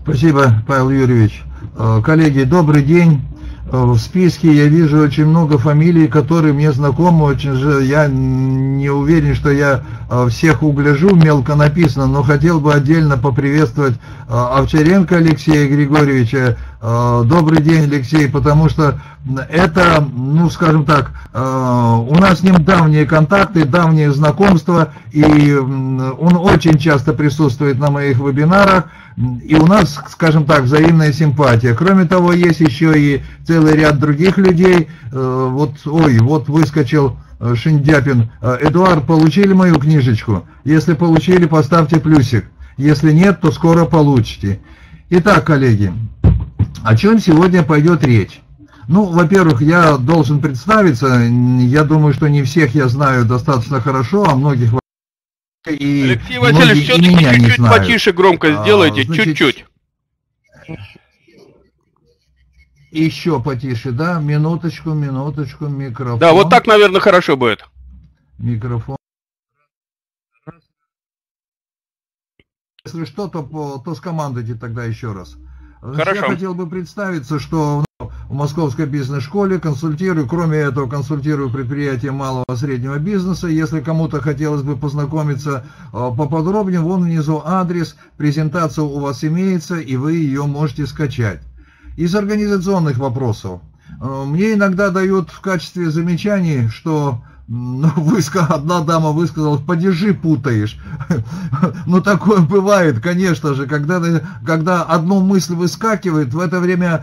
Спасибо, Павел Юрьевич. Коллеги, добрый день. В списке я вижу очень много фамилий, которые мне знакомы. Очень же я не уверен, что я всех угляжу, мелко написано, но хотел бы отдельно поприветствовать Овчаренко Алексея Григорьевича. Добрый день, Алексей, потому что это, ну, скажем так, у нас с ним давние контакты, давние знакомства, и он очень часто присутствует на моих вебинарах, и у нас, скажем так, взаимная симпатия. Кроме того, есть еще и целый ряд других людей. Вот выскочил Шиндяпин. Эдуард, получили мою книжечку? Если получили, поставьте плюсик. Если нет, то скоро получите. Итак, коллеги, о чем сегодня пойдет речь? Ну, во-первых, я должен представиться. Я думаю, что не всех я знаю достаточно хорошо, а многих и Алексей Васильевич, все-таки чуть-чуть потише громко сделайте, чуть-чуть. Еще потише, да? Минуточку, микрофон. Да, вот так, наверное, хорошо будет. Микрофон. Если что, то скомандуйте тогда еще раз. Хорошо. Я хотел бы представиться, что в Московской бизнес-школе консультирую, кроме этого, консультирую предприятия малого и среднего бизнеса. Если кому-то хотелось бы познакомиться поподробнее, вон внизу адрес, презентация у вас имеется, и вы ее можете скачать. Из организационных вопросов. Мне иногда дают в качестве замечаний, что одна дама высказала: падежи путаешь. Ну, такое бывает, конечно же, когда одну мысль выскакивает, в это время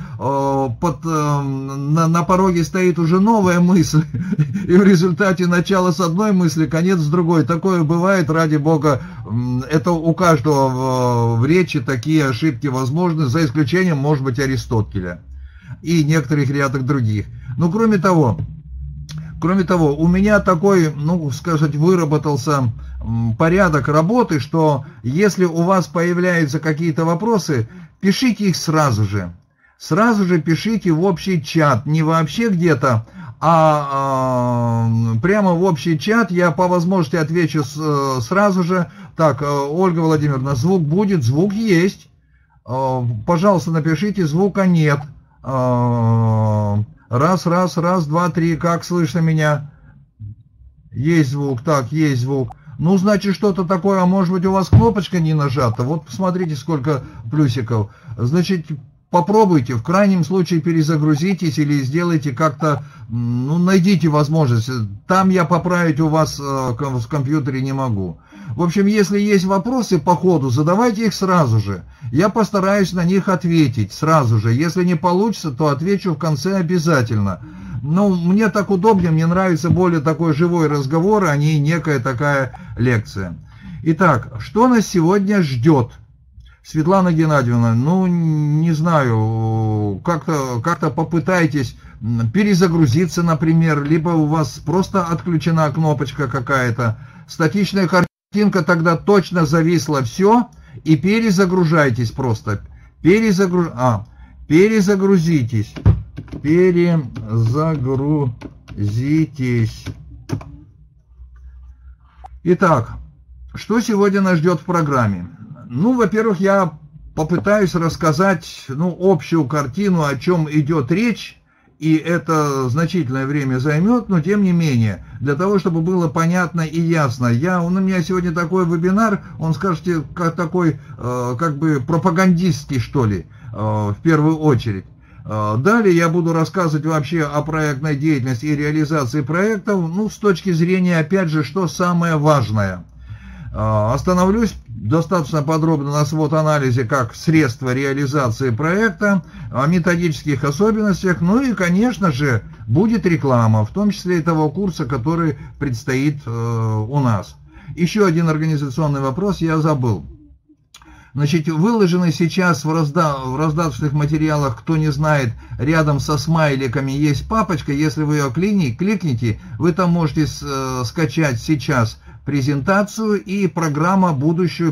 на пороге стоит уже новая мысль, и в результате начало с одной мысли, конец с другой. Такое бывает, ради бога, это у каждого в речи такие ошибки возможны, за исключением, может быть, Аристотеля и некоторых рядах других. Но кроме того, у меня такой, ну, сказать, выработался порядок работы, что если у вас появляются какие-то вопросы, пишите их сразу же. Сразу же пишите в общий чат, не вообще где-то, а прямо в общий чат. Я по возможности отвечу сразу же. Так, Ольга Владимировна, звук будет? Звук есть. Пожалуйста, напишите, звука нет. Раз, два, три, как слышно меня? Есть звук, так, есть звук. Ну, значит, что-то такое, а может быть, у вас кнопочка не нажата? Вот посмотрите, сколько плюсиков. Значит, попробуйте, в крайнем случае перезагрузитесь или сделайте как-то, ну, найдите возможность. Там я поправить у вас в компьютере не могу. В общем, если есть вопросы по ходу, задавайте их сразу же. Я постараюсь на них ответить сразу же. Если не получится, то отвечу в конце обязательно. Ну, мне так удобнее, мне нравится более такой живой разговор, а не некая такая лекция. Итак, что нас сегодня ждет? Светлана Геннадьевна, ну, не знаю, как-то попытайтесь перезагрузиться, например, либо у вас просто отключена кнопочка какая-то, статичная картинка тогда точно зависла, все, и перезагружайтесь просто. Перезагрузитесь. Итак, что сегодня нас ждет в программе? Ну, во-первых, я попытаюсь рассказать, ну, общую картину, о чем идет речь, и это значительное время займет, но тем не менее, для того, чтобы было понятно и ясно. У меня сегодня такой вебинар, он, скажете, как такой, как бы пропагандистский, что ли, в первую очередь. Далее я буду рассказывать вообще о проектной деятельности и реализации проектов, ну, с точки зрения, опять же, что самое важное. Остановлюсь достаточно подробно на свод-анализе как средства реализации проекта, о методических особенностях, ну и, конечно же, будет реклама, в том числе и того курса, который предстоит у нас. Еще один организационный вопрос я забыл. Значит, выложены сейчас в раздаточных материалах, кто не знает, рядом со смайликами есть папочка. Если вы ее кликните, вы там можете скачать сейчас презентацию и программу будущего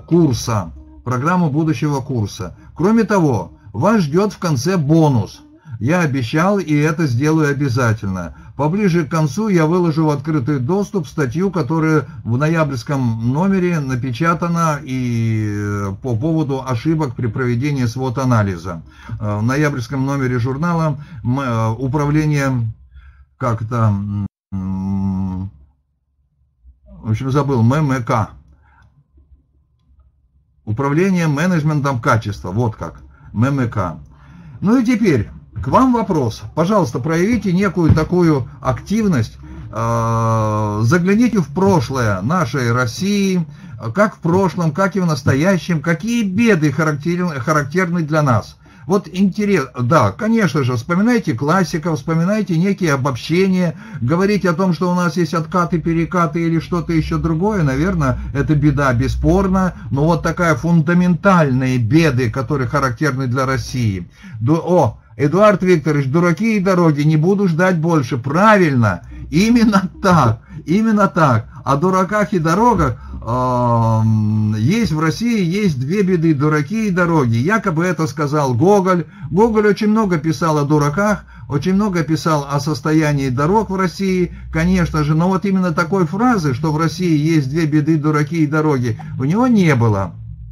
курса. Кроме того, вас ждет в конце бонус. Я обещал, и это сделаю обязательно. Поближе к концу я выложу в открытый доступ статью, которая в ноябрьском номере напечатана и по поводу ошибок при проведении свод-анализа. В ноябрьском номере журнала управление, как-то, в общем, забыл, ММК. Управление менеджментом качества, вот как, ММК. Ну и теперь к вам вопрос. Пожалуйста, проявите некую такую активность, загляните в прошлое нашей России, как в прошлом, как и в настоящем, какие беды характерны для нас. Вот интересно, да, конечно же, вспоминайте классиков, вспоминайте некие обобщения, говорить о том, что у нас есть откаты, перекаты или что-то еще другое, наверное, это беда, бесспорно, но вот такая фундаментальные беды, которые характерны для России. Эдуард Викторович, дураки и дороги, не буду ждать больше. Правильно, именно так. О дураках и дорогах есть в России, есть две беды, дураки и дороги. Якобы это сказал Гоголь. Гоголь очень много писал о дураках, очень много писал о состоянии дорог в России, конечно же, но вот именно такой фразы, что в России есть две беды, дураки и дороги, у него не было.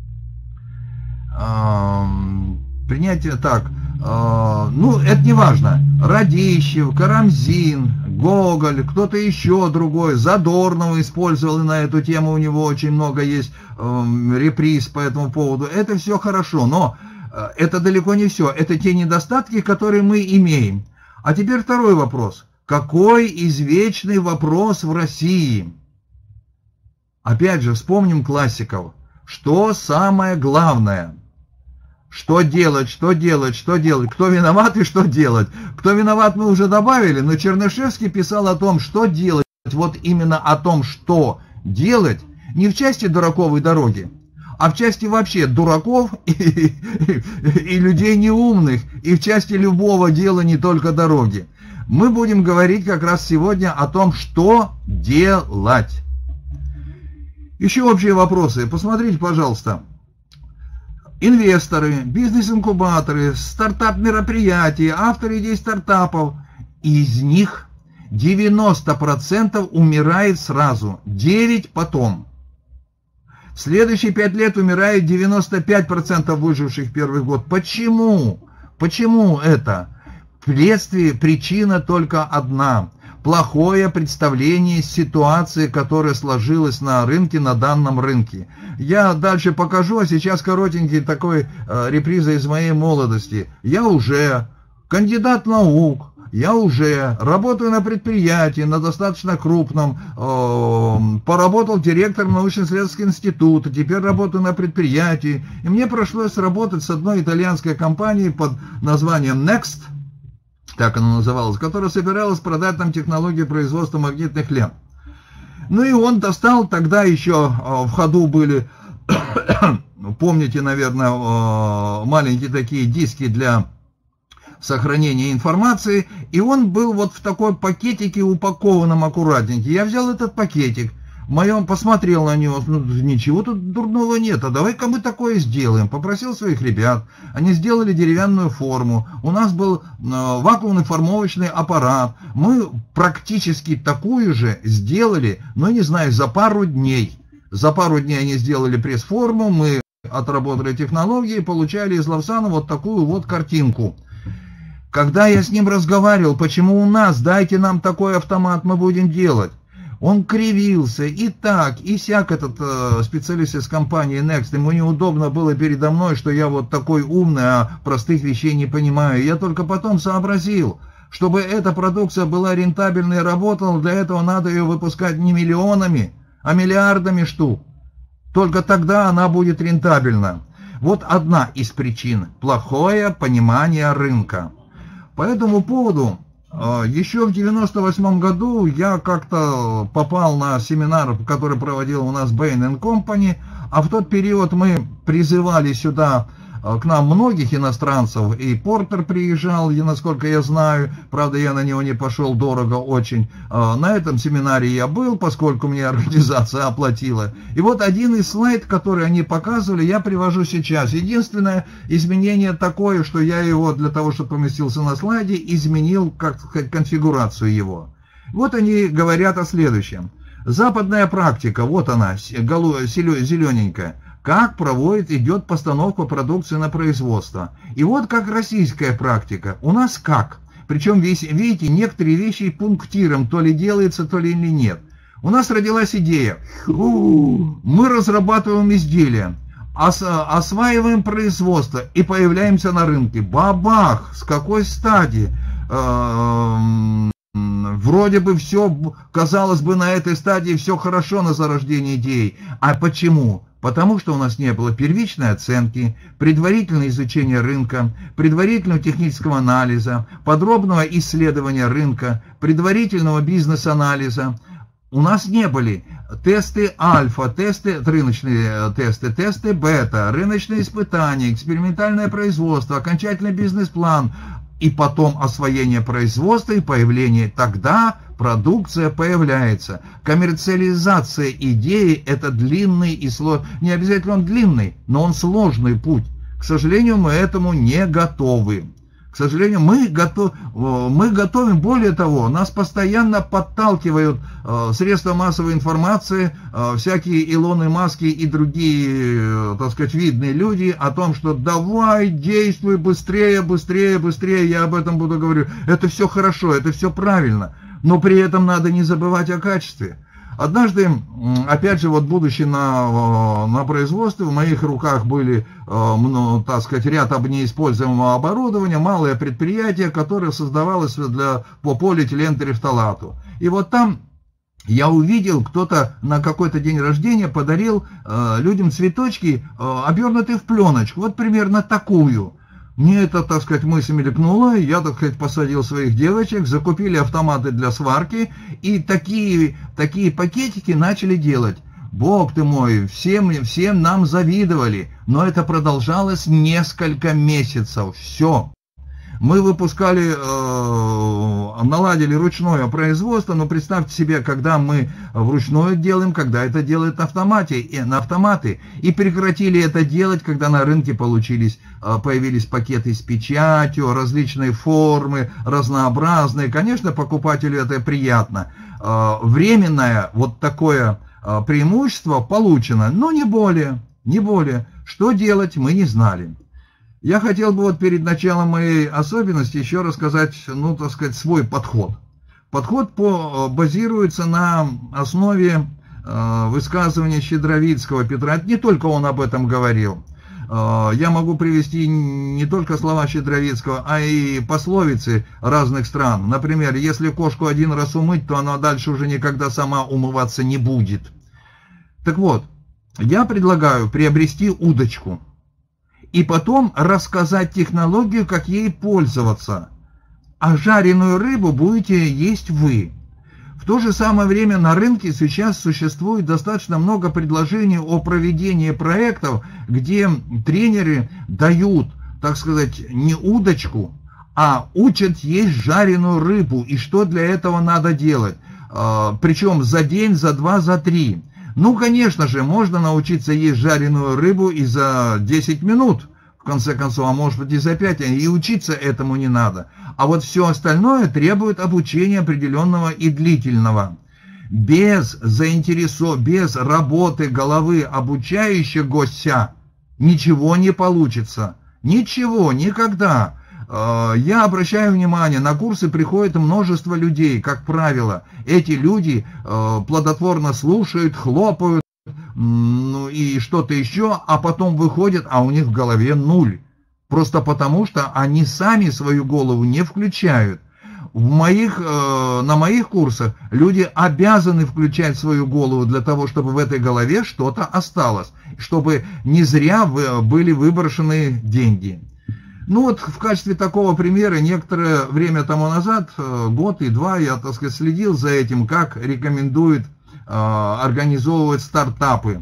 Принятие так. Ну, это не важно. Радищев, Карамзин, Гоголь, кто-то еще другой, Задорнова использовал, и на эту тему у него очень много есть реприз по этому поводу. Это все хорошо, но это далеко не все. Это те недостатки, которые мы имеем. А теперь второй вопрос. Какой извечный вопрос в России? Опять же, вспомним классиков. Что самое главное? Что делать, что делать, что делать? Кто виноват и что делать? Кто виноват, мы уже добавили, но Чернышевский писал о том, что делать. Вот именно о том, что делать, не в части дураковой дороги, а в части вообще дураков и людей неумных, и в части любого дела, не только дороги. Мы будем говорить как раз сегодня о том, что делать. Еще общие вопросы. Посмотрите, пожалуйста. Инвесторы, бизнес-инкубаторы, стартап-мероприятия, авторы идей стартапов. Из них 90% умирает сразу, 9% потом. В следующие 5 лет умирает 95% выживших в первый год. Почему? Почему это? Вследствие причина только одна. Плохое представление ситуации, которая сложилась на рынке, на данном рынке. Я дальше покажу, а сейчас коротенький такой реприза из моей молодости. Я уже кандидат наук, я уже работаю на предприятии, на достаточно крупном, поработал директором научно-исследовательского института, теперь работаю на предприятии. И мне пришлось работать с одной итальянской компанией под названием Next, так она называлась, которая собиралась продать нам технологию производства магнитных лент. Ну и он достал, тогда еще в ходу были, помните, наверное, маленькие такие диски для сохранения информации, и он был вот в такой пакетике упакованном аккуратненький. Я взял этот пакетик, посмотрел на него, ну, ничего тут дурного нет, а давай-ка мы такое сделаем. Попросил своих ребят, они сделали деревянную форму, у нас был вакуумный формовочный аппарат, мы практически такую же сделали, ну не знаю, за пару дней. За пару дней они сделали пресс-форму, мы отработали технологии, получали из Лавсана вот такую вот картинку. Когда я с ним разговаривал, почему у нас, дайте нам такой автомат, мы будем делать. Он кривился, и так, и сяк, этот специалист из компании Next. Ему неудобно было передо мной, что я вот такой умный, а простых вещей не понимаю. Я только потом сообразил, чтобы эта продукция была рентабельной и работала, для этого надо ее выпускать не миллионами, а миллиардами штук. Только тогда она будет рентабельна. Вот одна из причин – плохое понимание рынка. По этому поводу... Еще в 98 году я как-то попал на семинар, который проводил у нас Bain & Company, а в тот период мы призывали сюда к нам многих иностранцев, и Портер приезжал, и, насколько я знаю, правда, я на него не пошел, дорого очень. На этом семинаре я был, поскольку мне организация оплатила. И вот один из слайдов, который они показывали, я привожу сейчас. Единственное изменение такое, что я его для того, чтобы поместился на слайде, изменил, как сказать, конфигурацию его. Вот они говорят о следующем. Западная практика, вот она, зелененькая. Как идет постановка продукции на производство. И вот как российская практика. У нас как? Причем, видите, некоторые вещи пунктиром то ли делается, то ли или нет. У нас родилась идея. Мы разрабатываем изделия, осваиваем производство и появляемся на рынке. Бабах! С какой стадии? Вроде бы все, казалось бы, на этой стадии все хорошо на зарождение идей. А почему? Потому что у нас не было первичной оценки, предварительного изучения рынка, предварительного технического анализа, подробного исследования рынка, предварительного бизнес-анализа. У нас не были тесты альфа, рыночные тесты, тесты бета, рыночные испытания, экспериментальное производство, окончательный бизнес-план, и потом освоение производства и появление. Тогда продукция появляется. Коммерциализация идеи – это длинный и сложный, не обязательно он длинный, но он сложный путь. К сожалению, мы этому не готовы. К сожалению, мы готовим, более того, нас постоянно подталкивают средства массовой информации, всякие Илоны Маски и другие, так сказать, видные люди о том, что давай, действуй быстрее, быстрее, быстрее, я об этом буду говорить. Это все хорошо, это все правильно, но при этом надо не забывать о качестве. Однажды, опять же, вот будучи на производстве, в моих руках были, так сказать, ряд неиспользуемого оборудования, малое предприятие, которое создавалось по полиэтилентерефталату. И вот там я увидел, кто-то на какой-то день рождения подарил людям цветочки, обернутые в пленочку, вот примерно такую. Мне это, так сказать, мысль мелькнула, я, так сказать, посадил своих девочек, закупили автоматы для сварки, и такие пакетики начали делать. Бог ты мой, всем нам завидовали, но это продолжалось несколько месяцев, все. Мы выпускали, наладили ручное производство, но представьте себе, когда мы вручную делаем, когда это делают на автоматы, и прекратили это делать, когда на рынке появились пакеты с печатью, различные формы, разнообразные. Конечно, покупателю это приятно. Временное вот такое преимущество получено, но не более. Что делать, мы не знали. Я хотел бы вот перед началом моей особенности еще рассказать, ну, так сказать, свой подход. Подход базируется на основе высказывания Щедровицкого Петра. Не только он об этом говорил. Я могу привести не только слова Щедровицкого, а и пословицы разных стран. Например, если кошку один раз умыть, то она дальше уже никогда сама умываться не будет. Так вот, я предлагаю приобрести удочку. И потом рассказать технологию, как ей пользоваться. А жареную рыбу будете есть вы. В то же самое время на рынке сейчас существует достаточно много предложений о проведении проектов, где тренеры дают, так сказать, не удочку, а учат есть жареную рыбу. И что для этого надо делать. Причем за день, за два, за три. Ну, конечно же, можно научиться есть жареную рыбу и за 10 минут, в конце концов, а может быть и за 5, и учиться этому не надо. А вот все остальное требует обучения определенного и длительного. Без работы головы обучающегося ничего не получится. Ничего, никогда. Я обращаю внимание, на курсы приходит множество людей, как правило. Эти люди плодотворно слушают, хлопают, ну и что-то еще, а потом выходят, а у них в голове нуль. Просто потому, что они сами свою голову не включают. На моих курсах люди обязаны включать свою голову для того, чтобы в этой голове что-то осталось, чтобы не зря были выброшены деньги. Ну вот в качестве такого примера некоторое время тому назад, год и два, я, так сказать, следил за этим, как рекомендуют организовывать стартапы.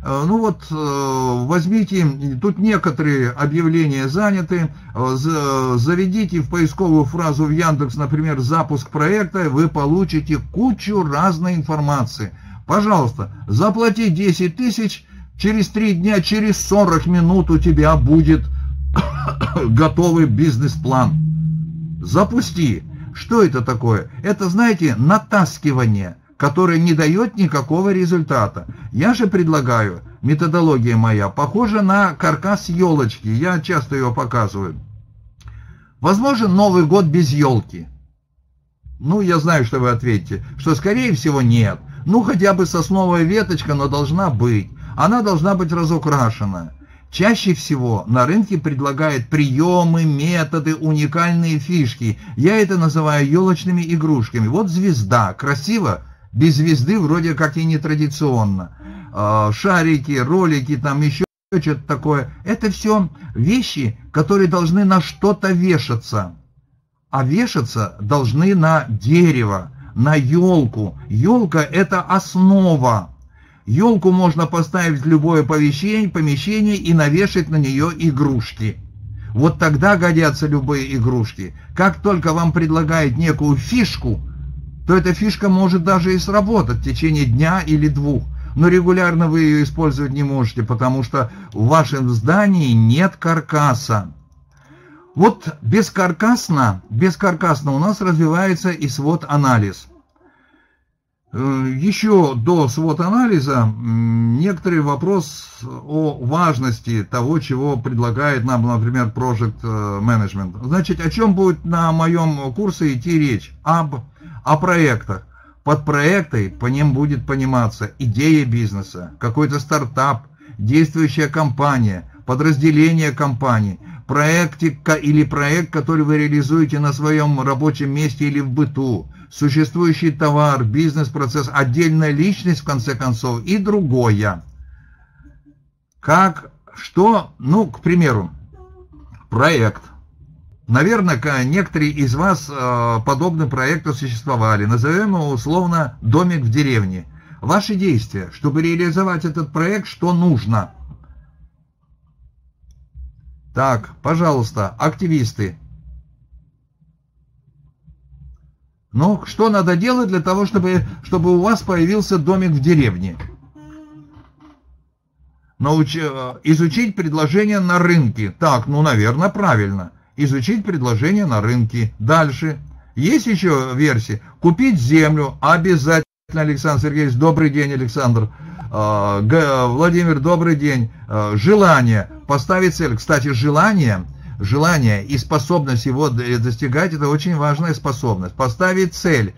Ну вот, возьмите, тут некоторые объявления заняты, заведите в поисковую фразу в Яндекс, например, «запуск проекта», вы получите кучу разной информации. Пожалуйста, заплати 10 тысяч, через 3 дня, через 40 минут у тебя будет готовый бизнес-план. Запусти. Что это такое? Это, знаете, натаскивание, которое не дает никакого результата. Я же предлагаю, методология моя похожа на каркас елочки, я часто ее показываю. Возможен Новый год без елки? Ну, я знаю, что вы ответите, что скорее всего нет. Ну, хотя бы сосновая веточка, но должна быть. Она должна быть разукрашена. Чаще всего на рынке предлагают приемы, методы, уникальные фишки. Я это называю елочными игрушками. Вот звезда, красиво, без звезды вроде как и не традиционно. Шарики, ролики, там еще что-то такое. Это все вещи, которые должны на что-то вешаться. А вешаться должны на дерево, на елку. Елка – это основа. Елку можно поставить в любое помещение и навешать на нее игрушки. Вот тогда годятся любые игрушки. Как только вам предлагают некую фишку, то эта фишка может даже и сработать в течение дня или 2. Но регулярно вы ее использовать не можете, потому что в вашем здании нет каркаса. Вот бескаркасно у нас развивается и SWOT-анализ. Еще до SWOT-анализа некоторый вопрос о важности того, чего предлагает нам, например, Project Management. Значит, о чем будет на моем курсе идти речь? О проектах. Под проектой по ним будет пониматься идея бизнеса, какой-то стартап, действующая компания, подразделение компании, проектика или проект, который вы реализуете на своем рабочем месте или в быту, существующий товар, бизнес-процесс, отдельная личность, в конце концов, и другое. Ну, к примеру, проект. Наверное, некоторые из вас подобные проекты существовали. Назовем его условно «Домик в деревне». Ваши действия, чтобы реализовать этот проект, что нужно? Так, пожалуйста, активисты. Ну, что надо делать для того, чтобы у вас появился домик в деревне? Изучить предложения на рынке. Так, ну, наверное, правильно. Изучить предложения на рынке. Дальше. Есть еще версии? Купить землю. Обязательно, Александр Сергеевич. Добрый день, Александр. Владимир, добрый день. Желание. Поставить цель. Кстати, желание и способность его достигать – это очень важная способность. Поставить цель.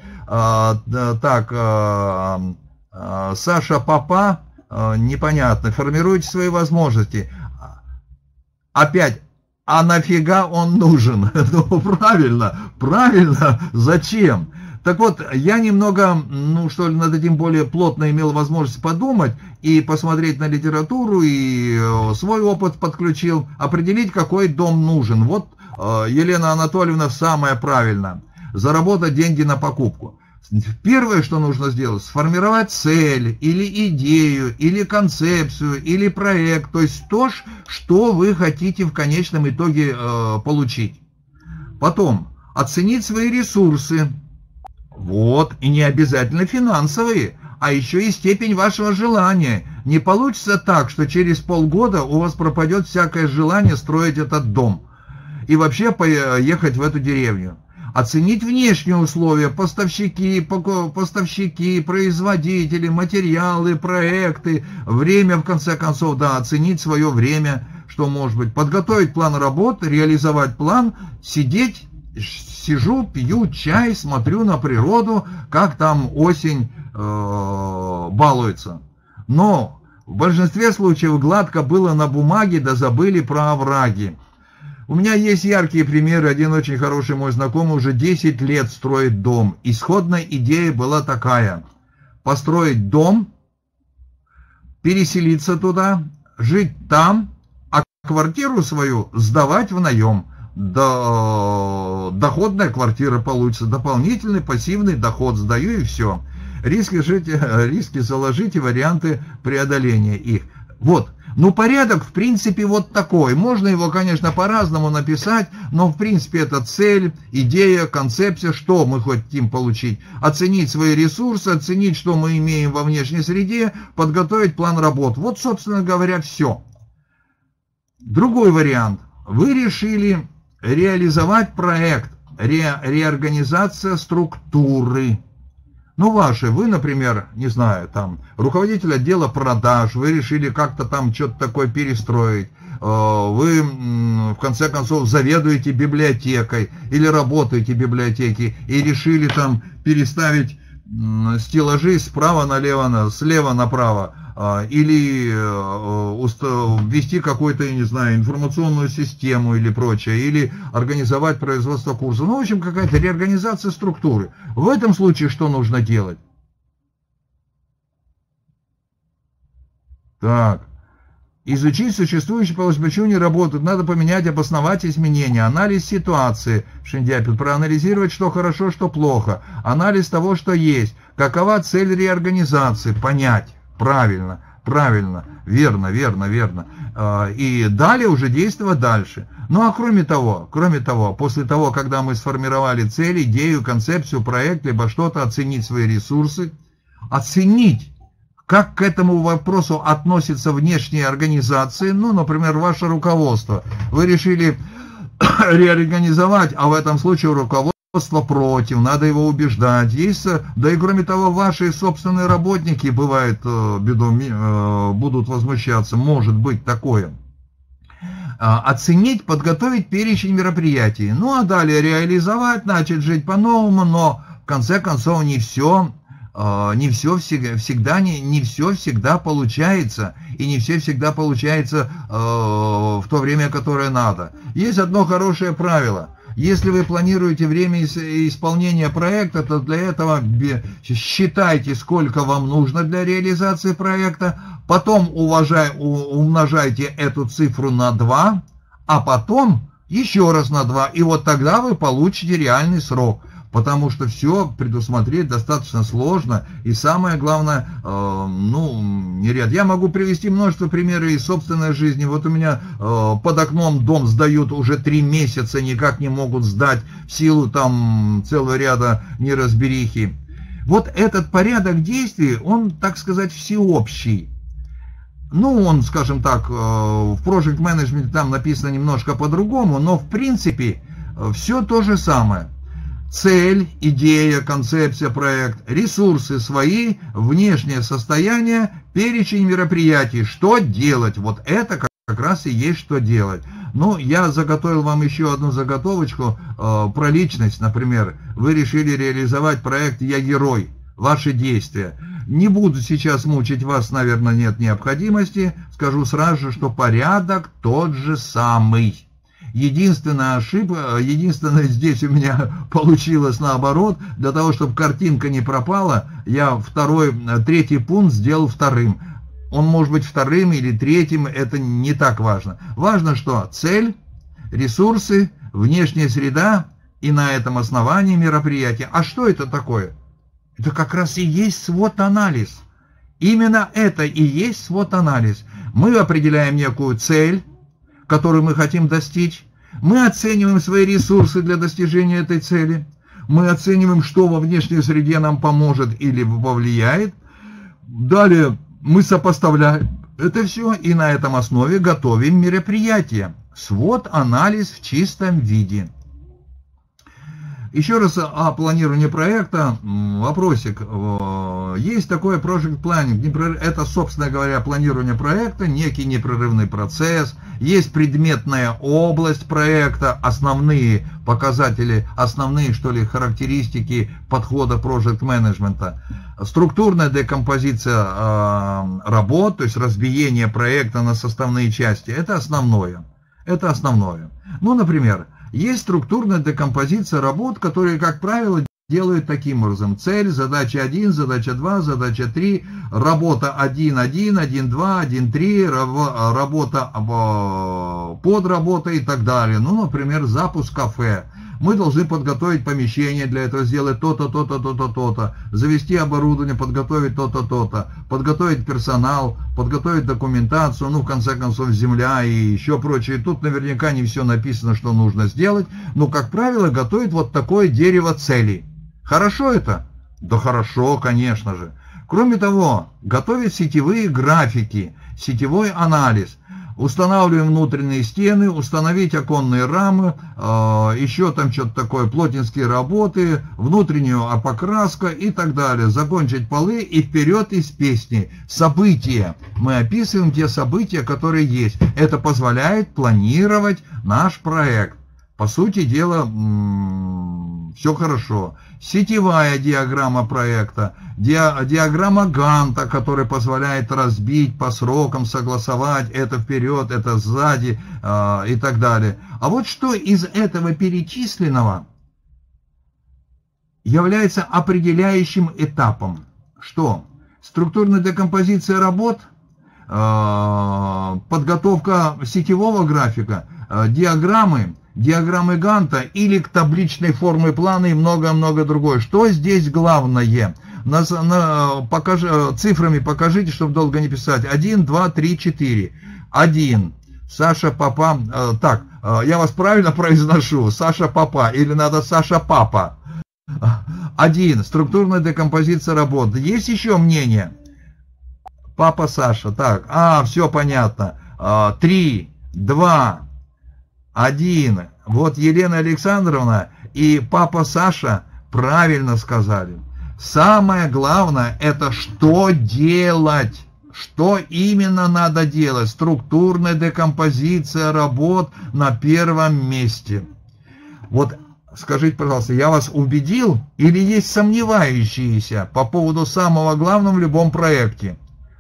Саша Папа, непонятно. Формируйте свои возможности. Опять. А нафига он нужен? Ну, правильно, зачем? Так вот, я немного, над этим более плотно имел возможность подумать и посмотреть на литературу, и свой опыт подключил, определить, какой дом нужен. Вот Елена Анатольевна самое правильное. Заработать деньги на покупку. Первое, что нужно сделать, сформировать цель, или идею, или концепцию, или проект, то есть то, что вы хотите в конечном итоге получить. Потом, оценить свои ресурсы, вот, и не обязательно финансовые, а еще и степень вашего желания. Не получится так, что через полгода у вас пропадет всякое желание строить этот дом и вообще поехать в эту деревню. Оценить внешние условия, поставщики, производители, материалы, проекты, время, в конце концов, да, оценить свое время, что может быть. Подготовить план работ, реализовать план, сижу, пью чай, смотрю на природу, как там осень балуется. Но в большинстве случаев гладко было на бумаге, да забыли про овраги. У меня есть яркие примеры. Один очень хороший мой знакомый уже 10 лет строит дом. Исходная идея была такая: построить дом, переселиться туда, жить там, а квартиру свою сдавать в наем. Доходная квартира получится, дополнительный пассивный доход, сдаю и все. риски заложить и варианты преодоления их. Вот. Ну, порядок, в принципе, вот такой. Можно его, конечно, по-разному написать, но, в принципе, это цель, идея, концепция, что мы хотим получить. Оценить свои ресурсы, оценить, что мы имеем во внешней среде, подготовить план работ. Вот, собственно говоря, все. Другой вариант. Вы решили реализовать проект, реорганизация структуры. Ну, ваши, вы, например, не знаю, там, руководитель отдела продаж, вы решили как-то там что-то такое перестроить, вы, в конце концов, заведуете библиотекой или работаете в библиотеке и решили там переставить стеллажи справа налево, слева направо, или ввести какую-то, я не знаю, информационную систему или прочее, или организовать производство курса. Ну, в общем, какая-то реорганизация структуры. В этом случае что нужно делать? Так. Изучить существующие по обеспечению не работают. Надо поменять, обосновать изменения. Анализ ситуации. Шиндяпин. Проанализировать, что хорошо, что плохо. Анализ того, что есть. Какова цель реорганизации. Понять. Правильно, верно. И далее уже действовать дальше. Ну а кроме того, после того, когда мы сформировали цель, идею, концепцию, проект, либо что-то, оценить свои ресурсы, оценить, как к этому вопросу относятся внешние организации, ну, например, ваше руководство. Вы решили реорганизовать, а в этом случае руководство против, надо его убеждать. Есть, да и кроме того, ваши собственные работники, бывает, будут возмущаться, может быть такое. Оценить, подготовить перечень мероприятий. Ну, а далее реализовать, начать жить по-новому, но в конце концов не все всегда получается, и не все всегда получается в то время, которое надо. Есть одно хорошее правило. Если вы планируете время исполнения проекта, то для этого считайте, сколько вам нужно для реализации проекта, потом умножайте эту цифру на 2, а потом еще раз на 2, и вот тогда вы получите реальный срок. Потому что все предусмотреть достаточно сложно, и самое главное, нереально. Я могу привести множество примеров из собственной жизни. Вот у меня под окном дом сдают уже 3 месяца, никак не могут сдать в силу там целого ряда неразберихи. Вот этот порядок действий, он, так сказать, всеобщий. Ну, он, скажем так, в Project Management там написано немножко по-другому, но в принципе все то же самое. Цель, идея, концепция, проект, ресурсы свои, внешнее состояние, перечень мероприятий, что делать. Вот это как раз и есть что делать. Ну, я заготовил вам еще одну заготовочку про личность, например. Вы решили реализовать проект «Я герой», ваши действия. Не буду сейчас мучить вас, наверное, нет необходимости. Скажу сразу же, что порядок тот же самый. Единственная ошибка, здесь у меня получилось наоборот, для того, чтобы картинка не пропала, я третий пункт сделал вторым. Он может быть вторым или третьим, это не так важно. Важно, что цель, ресурсы, внешняя среда и на этом основании мероприятия. А что это такое? Это как раз и есть свод-анализ. Именно это и есть свод-анализ. Мы определяем некую цель, которую мы хотим достичь. Мы оцениваем свои ресурсы для достижения этой цели. Мы оцениваем, что во внешней среде нам поможет или повлияет. Далее мы сопоставляем это все и на этом основе готовим мероприятие. Свод-анализ в чистом виде. Еще раз о планировании проекта. Вопросик. Есть такое project planning. Это, собственно говоря, планирование проекта, некий непрерывный процесс. Есть предметная область проекта, основные показатели, основные, что ли, характеристики подхода project менеджмента. Структурная декомпозиция работ, то есть разбиение проекта на составные части. Это основное. Ну, например, есть структурная декомпозиция работ, которые, как правило, делают таким образом. Цель, задача 1, задача 2, задача 3, работа 1.1, 1.2, 1.3, работа под работой и так далее. Ну, например, запуск кафе. Мы должны подготовить помещение для этого, сделать то-то, то-то, то-то, то-то, завести оборудование, подготовить то-то, то-то, подготовить персонал, подготовить документацию, ну, в конце концов, земля и еще прочее. Тут наверняка не все написано, что нужно сделать, но, как правило, готовят вот такое дерево целей. Хорошо это? Да хорошо, конечно же. Кроме того, готовят сетевые графики, сетевой анализ. Устанавливаем внутренние стены, установить оконные рамы, еще там что-то такое, плотницкие работы, внутреннюю покраска и так далее. Закончить полы и вперед из песни. События. Мы описываем те события, которые есть. Это позволяет планировать наш проект. По сути дела, все хорошо. Сетевая диаграмма проекта, диаграмма Ганта, которая позволяет разбить по срокам, согласовать это вперед, это сзади и так далее. А вот что из этого перечисленного является определяющим этапом? Что? Структурная декомпозиция работ, подготовка сетевого графика, диаграммы Ганта или к табличной форме плана и многое-многое другое. Что здесь главное? Цифрами покажите, чтобы долго не писать. 1, 2, 3, 4. 1. Саша, папа. Так, я вас правильно произношу. Саша, папа. Или надо Саша, папа. 1. Структурная декомпозиция работ. Есть еще мнение? Папа, Саша. Так, все понятно. 3, 2, 1. Вот Елена Александровна и папа Саша правильно сказали. Самое главное, это что делать. Что именно надо делать? Структурная декомпозиция работ на первом месте. Вот скажите, пожалуйста, я вас убедил или есть сомневающиеся по поводу самого главного в любом проекте?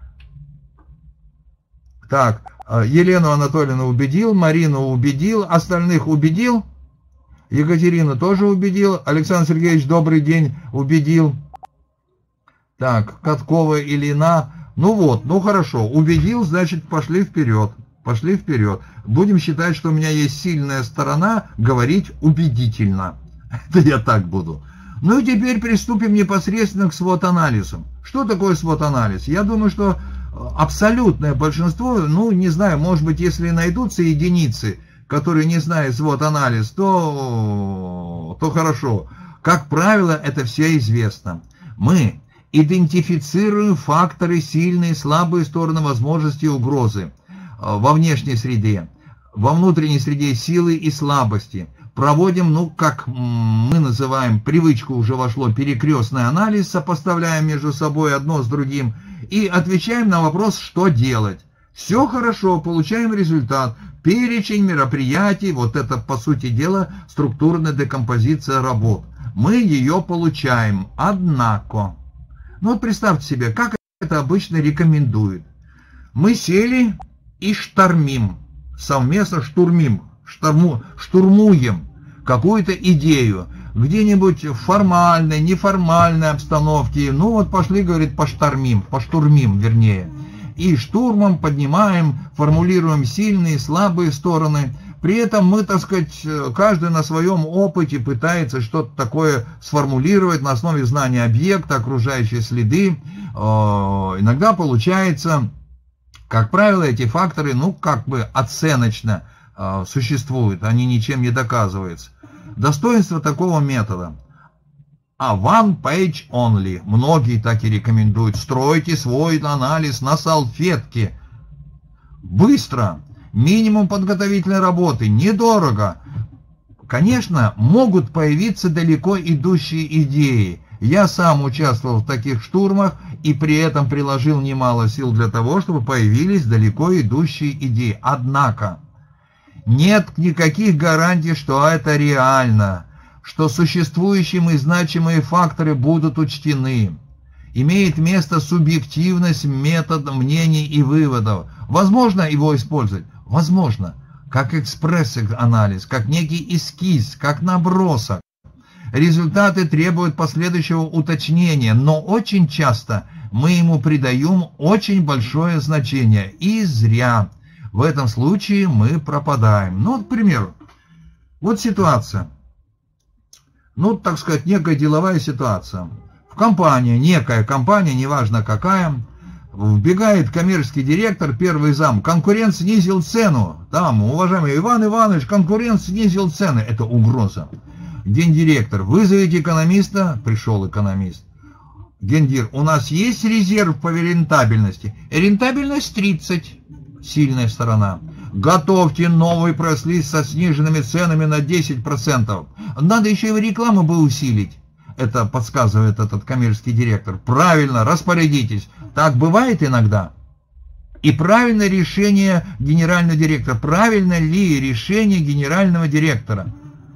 Так. Елену Анатольевну убедил, Марину убедил, остальных убедил, Екатерину тоже убедил, Александр Сергеевич, добрый день, убедил. Так, Каткова Илина, ну хорошо, убедил, значит, пошли вперед. Будем считать, что у меня есть сильная сторона говорить убедительно. Это я так буду. Ну и теперь приступим непосредственно к SWOT-анализу. Что такое SWOT-анализ? Я думаю, что абсолютное большинство, ну, не знаю, может быть, если найдутся единицы, которые не знают SWOT-анализ, то хорошо. Как правило, это все известно. Мы идентифицируем факторы, сильные и слабые стороны, возможности и угрозы во внешней среде, во внутренней среде силы и слабости. Проводим, ну, как мы называем, привычку уже вошло, перекрестный анализ, сопоставляем между собой одно с другим и отвечаем на вопрос, что делать. Все хорошо, получаем результат. Перечень мероприятий, вот это, по сути дела, структурная декомпозиция работ. Мы ее получаем, однако. Ну вот представьте себе, как это обычно рекомендуют. Мы сели и штормим, совместно штурмуем какую-то идею, где-нибудь в формальной, неформальной обстановке. Ну вот пошли, говорит, поштурмим, вернее. И штурмом поднимаем, формулируем сильные, слабые стороны. При этом мы, так сказать, каждый на своем опыте пытается что-то такое сформулировать на основе знания объекта, окружающей среды. Иногда получается, как правило, эти факторы, ну, как бы оценочно существуют, они ничем не доказываются. Достоинство такого метода. One page only. Многие так и рекомендуют. Стройте свой анализ на салфетке. Быстро. Минимум подготовительной работы. Недорого. Конечно, могут появиться далеко идущие идеи. Я сам участвовал в таких штурмах и при этом приложил немало сил для того, чтобы появились далеко идущие идеи. Однако нет никаких гарантий, что это реально, что существующие и значимые факторы будут учтены. Имеет место субъективность метода мнений и выводов. Возможно его использовать? Возможно. Как экспресс-анализ, как некий эскиз, как набросок. Результаты требуют последующего уточнения, но очень часто мы ему придаем очень большое значение. И зря. В этом случае мы пропадаем. Ну, вот, к примеру, вот ситуация. ну, так сказать, некая деловая ситуация. В компании, некая компания, неважно какая, вбегает коммерческий директор, первый зам. Конкурент снизил цену. Там, уважаемый Иван Иванович, конкурент снизил цены. Это угроза. Гендиректор, вызовите экономиста. Пришел экономист. Гендир, у нас есть резерв по рентабельности? Рентабельность 30. Сильная сторона. Готовьте новый пресс-лист со сниженными ценами на 10%. Надо еще и рекламу бы усилить. Это подсказывает этот коммерческий директор. Правильно, распорядитесь. Так бывает иногда. И правильное решение генерального директора. Правильно ли решение генерального директора?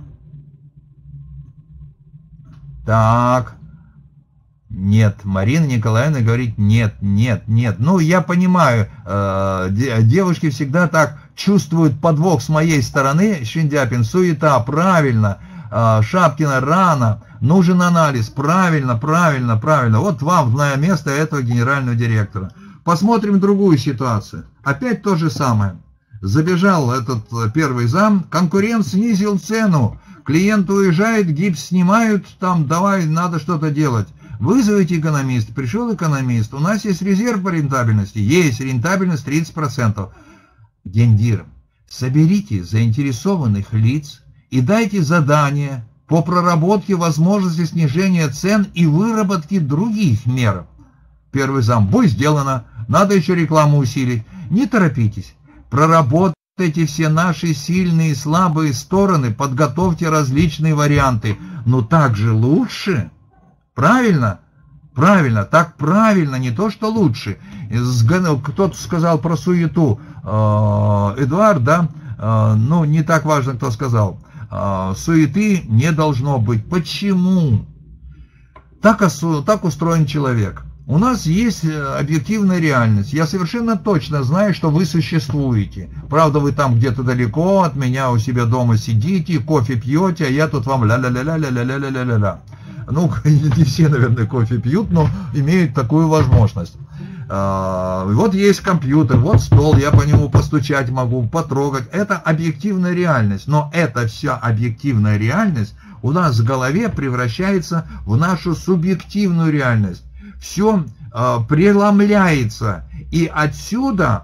Так. Нет. Марина Николаевна говорит нет. Ну, я понимаю, девушки всегда так чувствуют подвох с моей стороны. Шиндяпин, суета, правильно. Шапкина, рано. Нужен анализ. Правильно. Вот вам на место этого генерального директора. Посмотрим другую ситуацию. Опять то же самое. Забежал этот первый зам. Конкурент снизил цену. Клиент уезжает, гипс снимают. Там давай, надо что-то делать. Вызовите экономиста. Пришел экономист. У нас есть резерв по рентабельности. Есть рентабельность 30%. Гендир, соберите заинтересованных лиц и дайте задание по проработке возможности снижения цен и выработке других мер. Первый зам. Будет сделано. Надо еще рекламу усилить. Не торопитесь. Проработайте все наши сильные и слабые стороны. Подготовьте различные варианты. Но так же лучше. Правильно? Правильно. Так правильно. Не то, что лучше. Кто-то сказал про суету. Эдуард, да? Ну, не так важно, кто сказал. Суеты не должно быть. Почему? Так устроен человек. У нас есть объективная реальность. Я совершенно точно знаю, что вы существуете. Правда, вы там где-то далеко от меня у себя дома сидите, кофе пьете, а я тут вам ля-ля-ля-ля-ля-ля-ля-ля-ля. Ну, не все, наверное, кофе пьют, но имеют такую возможность. Вот есть компьютер, вот стол, я по нему постучать могу, потрогать. Это объективная реальность. Но эта вся объективная реальность у нас в голове превращается в нашу субъективную реальность. Все преломляется. И отсюда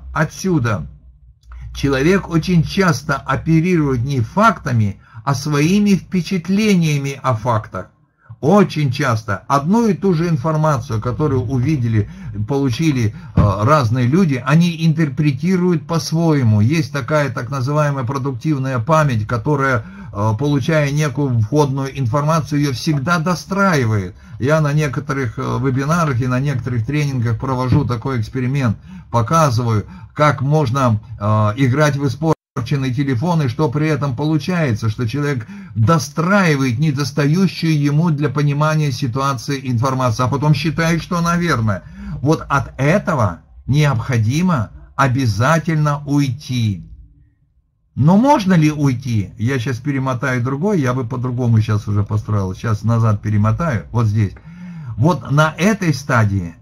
человек очень часто оперирует не фактами, а своими впечатлениями о фактах. Очень часто одну и ту же информацию, которую увидели, получили разные люди, они интерпретируют по-своему. Есть такая так называемая продуктивная память, которая, получая некую входную информацию, ее всегда достраивает. Я на некоторых вебинарах и на некоторых тренингах провожу такой эксперимент, показываю, как можно играть в испорченный телефон, и что при этом получается, что человек достраивает недостающую ему для понимания ситуации информацию, а потом считает, что она верная. Вот от этого необходимо обязательно уйти. Но можно ли уйти? Я сейчас перемотаю другой, я бы по-другому сейчас уже построил. Сейчас назад перемотаю, вот здесь. Вот на этой стадии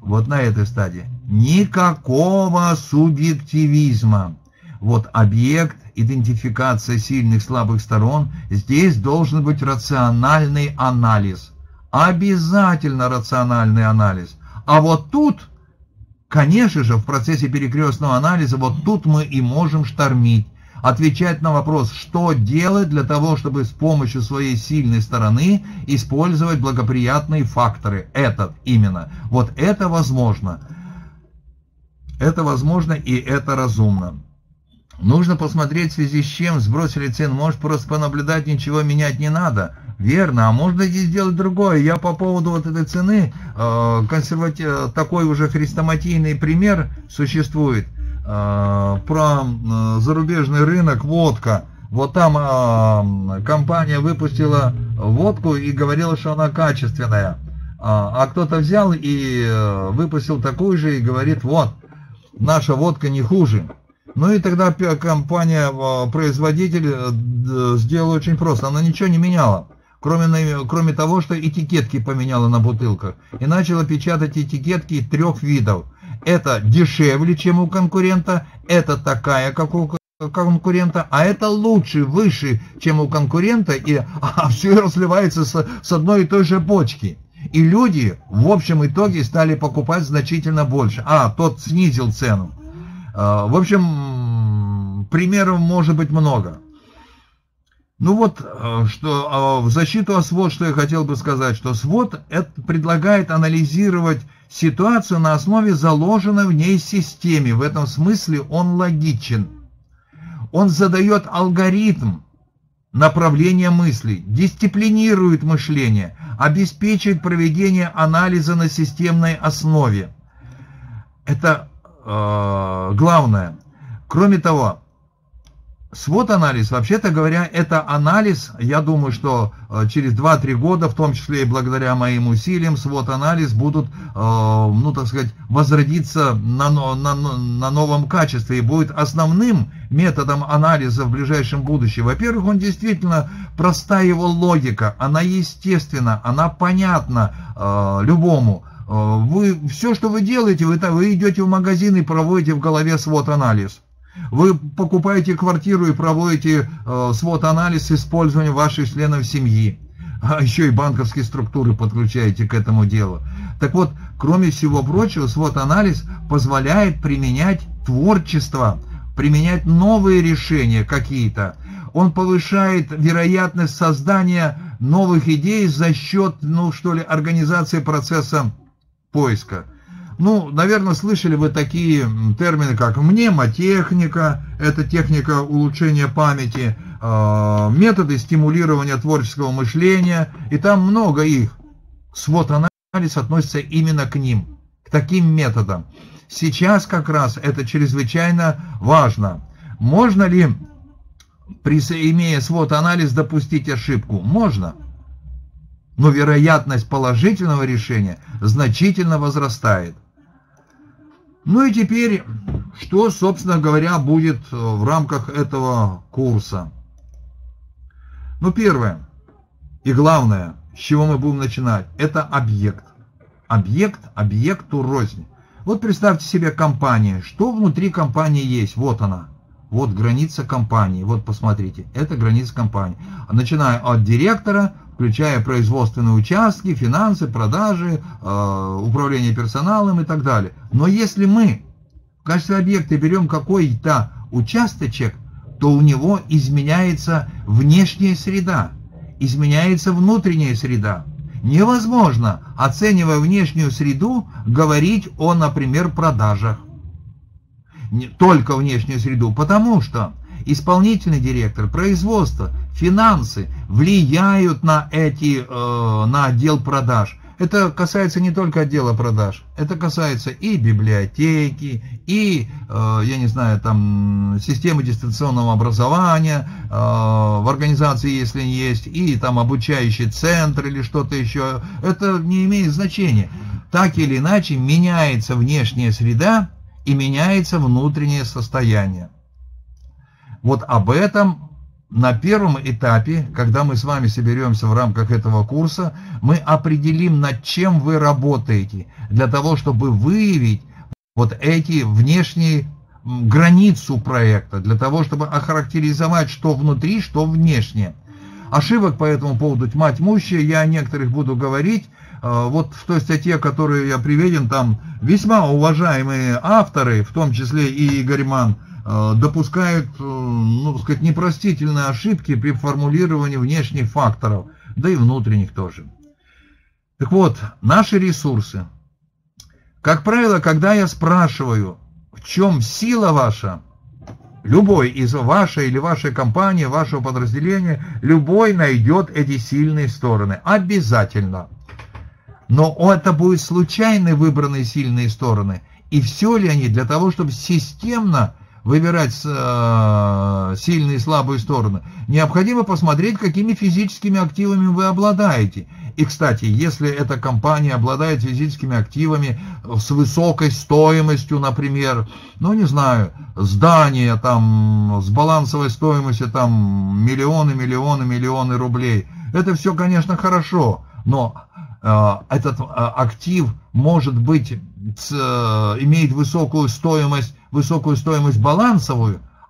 никакого субъективизма. Вот объект, идентификация сильных и слабых сторон. Здесь должен быть рациональный анализ. Обязательно рациональный анализ. А вот тут, конечно же, в процессе перекрестного анализа, вот тут мы и можем штормить. Отвечать на вопрос, что делать для того, чтобы с помощью своей сильной стороны использовать благоприятные факторы. Именно. Вот это возможно. Это возможно и это разумно. Нужно посмотреть, в связи с чем сбросили цену. Может, просто понаблюдать, ничего менять не надо. Верно, а можно здесь сделать другое. Я по поводу вот этой цены, такой уже хрестоматийный пример существует. Про зарубежный рынок, водка. Вот там компания выпустила водку и говорила, что она качественная. А кто-то взял и выпустил такую же и говорит, вот, наша водка не хуже. Ну и тогда компания-производитель сделала очень просто. Она ничего не меняла, кроме того, что этикетки поменяла на бутылках. И начала печатать этикетки 3 видов. Это дешевле, чем у конкурента, это такая, как у конкурента, а это лучше, выше, чем у конкурента, а все разливается с одной и той же бочки. И люди в общем итоге стали покупать значительно больше. Тот снизил цену. В общем, примеров может быть много. Ну вот, что в защиту СВОТ, что я хотел бы сказать, что СВОТ предлагает анализировать ситуацию на основе заложенной в ней системы. В этом смысле он логичен. Он задает алгоритм направления мыслей, дисциплинирует мышление, обеспечивает проведение анализа на системной основе. Это главное. Кроме того, SWOT-анализ, вообще-то говоря, это анализ, я думаю, что через 2-3 года, в том числе и благодаря моим усилиям, SWOT-анализ будут, так сказать, возродиться на новом качестве и будет основным методом анализа в ближайшем будущем. Во-первых, он действительно простая его логика, она естественна, она понятна любому. Все, что вы делаете, вы идете в магазин и проводите в голове SWOT-анализ. Вы покупаете квартиру и проводите SWOT-анализ с использованием ваших членов семьи. А еще и банковские структуры подключаете к этому делу. Так вот, кроме всего прочего, SWOT-анализ позволяет применять творчество, применять новые решения какие-то. Он повышает вероятность создания новых идей за счет, организации процесса поиска. Наверное, слышали вы такие термины, как мнемотехника, это техника улучшения памяти, методы стимулирования творческого мышления, и там много их. SWOT-анализ относится именно к ним, к таким методам. Сейчас как раз это чрезвычайно важно. Можно ли, имея SWOT-анализ, допустить ошибку? Можно. Но вероятность положительного решения значительно возрастает. И теперь, что, собственно говоря, будет в рамках этого курса? Первое и главное, с чего мы будем начинать, это объект. Объект объекту рознь. Вот представьте себе компанию. Что внутри компании есть? Вот она. Вот граница компании. Вот посмотрите. Это граница компании. Начиная от директора, включая производственные участки, финансы, продажи, управление персоналом и так далее. Но если мы в качестве объекта берем какой-то участочек, то у него изменяется внешняя среда, изменяется внутренняя среда. Невозможно, оценивая внешнюю среду, говорить о, например, продажах. Только внешнюю среду, потому что исполнительный директор, производство, финансы влияют на отдел продаж. Это касается не только отдела продаж, это касается и библиотеки, и, системы дистанционного образования в организации, если есть, и обучающий центр или что-то еще. Это не имеет значения. Так или иначе меняется внешняя среда и меняется внутреннее состояние. Вот об этом на первом этапе, когда мы с вами соберемся в рамках этого курса, мы определим, над чем вы работаете, для того, чтобы выявить вот эти внешние границу проекта, для того, чтобы охарактеризовать, что внутри, что внешне. Ошибок по этому поводу тьма тьмущая, я о некоторых буду говорить. Вот в той статье, которую я приведен, там весьма уважаемые авторы, в том числе и Игорь Манн, допускают, непростительные ошибки при формулировании внешних факторов, да и внутренних тоже. Так вот, наши ресурсы. Как правило, когда я спрашиваю, в чем сила ваша, любой из вашей или вашей компании, вашего подразделения, любой найдет эти сильные стороны. Обязательно. Но это будут случайно выбранные сильные стороны. И все ли они для того, чтобы системно выбирать сильные и слабые стороны, необходимо посмотреть, какими физическими активами вы обладаете. И, кстати, если эта компания обладает физическими активами с высокой стоимостью, например, здание с балансовой стоимостью миллионы рублей, это все, конечно, хорошо, но этот актив может быть имеет высокую стоимость балансовую,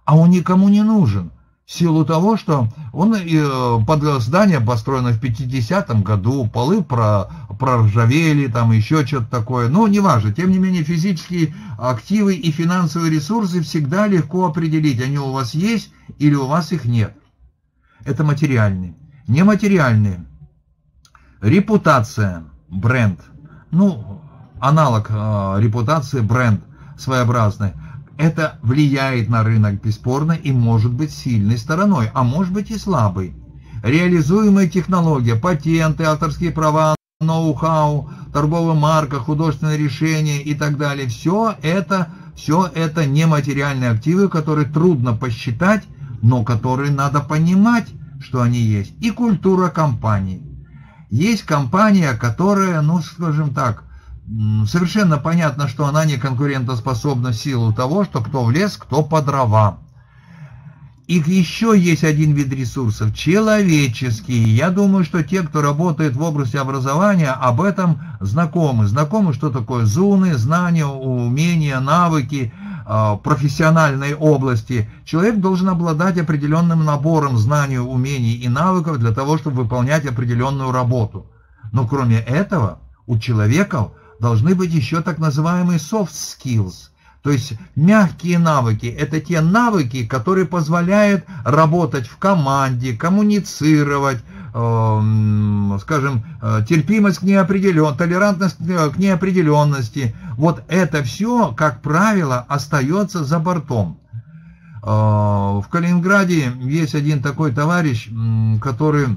а он никому не нужен. В силу того, что он здание построено в 50-м году, полы проржавели, там еще что-то такое. Но неважно, тем не менее физические активы и финансовые ресурсы всегда легко определить, они у вас есть или у вас их нет. Это материальные. Нематериальные. Репутация, бренд. Ну, аналог репутации, бренд своеобразный. Это влияет на рынок бесспорно и может быть сильной стороной, а может быть и слабой. Реализуемая технология, патенты, авторские права, ноу-хау, торговая марка, художественные решения и так далее. Все это нематериальные активы, которые трудно посчитать, но которые надо понимать, что они есть. И культура компании. Есть компания, которая, ну скажем так, совершенно понятно, что она не конкурентоспособна в силу того, что кто в лес, кто по дрова. И еще есть один вид ресурсов – человеческие. Я думаю, что те, кто работает в области образования, об этом знакомы. Знакомы, что такое зуны, знания, умения, навыки профессиональной области. Человек должен обладать определенным набором знаний, умений и навыков для того, чтобы выполнять определенную работу. Но кроме этого, у человека должны быть еще так называемые soft skills, то есть мягкие навыки. Это те навыки, которые позволяют работать в команде, коммуницировать, скажем, терпимость к неопределенности, толерантность к неопределенности. Вот это все, как правило, остается за бортом. В Калининграде есть один такой товарищ, который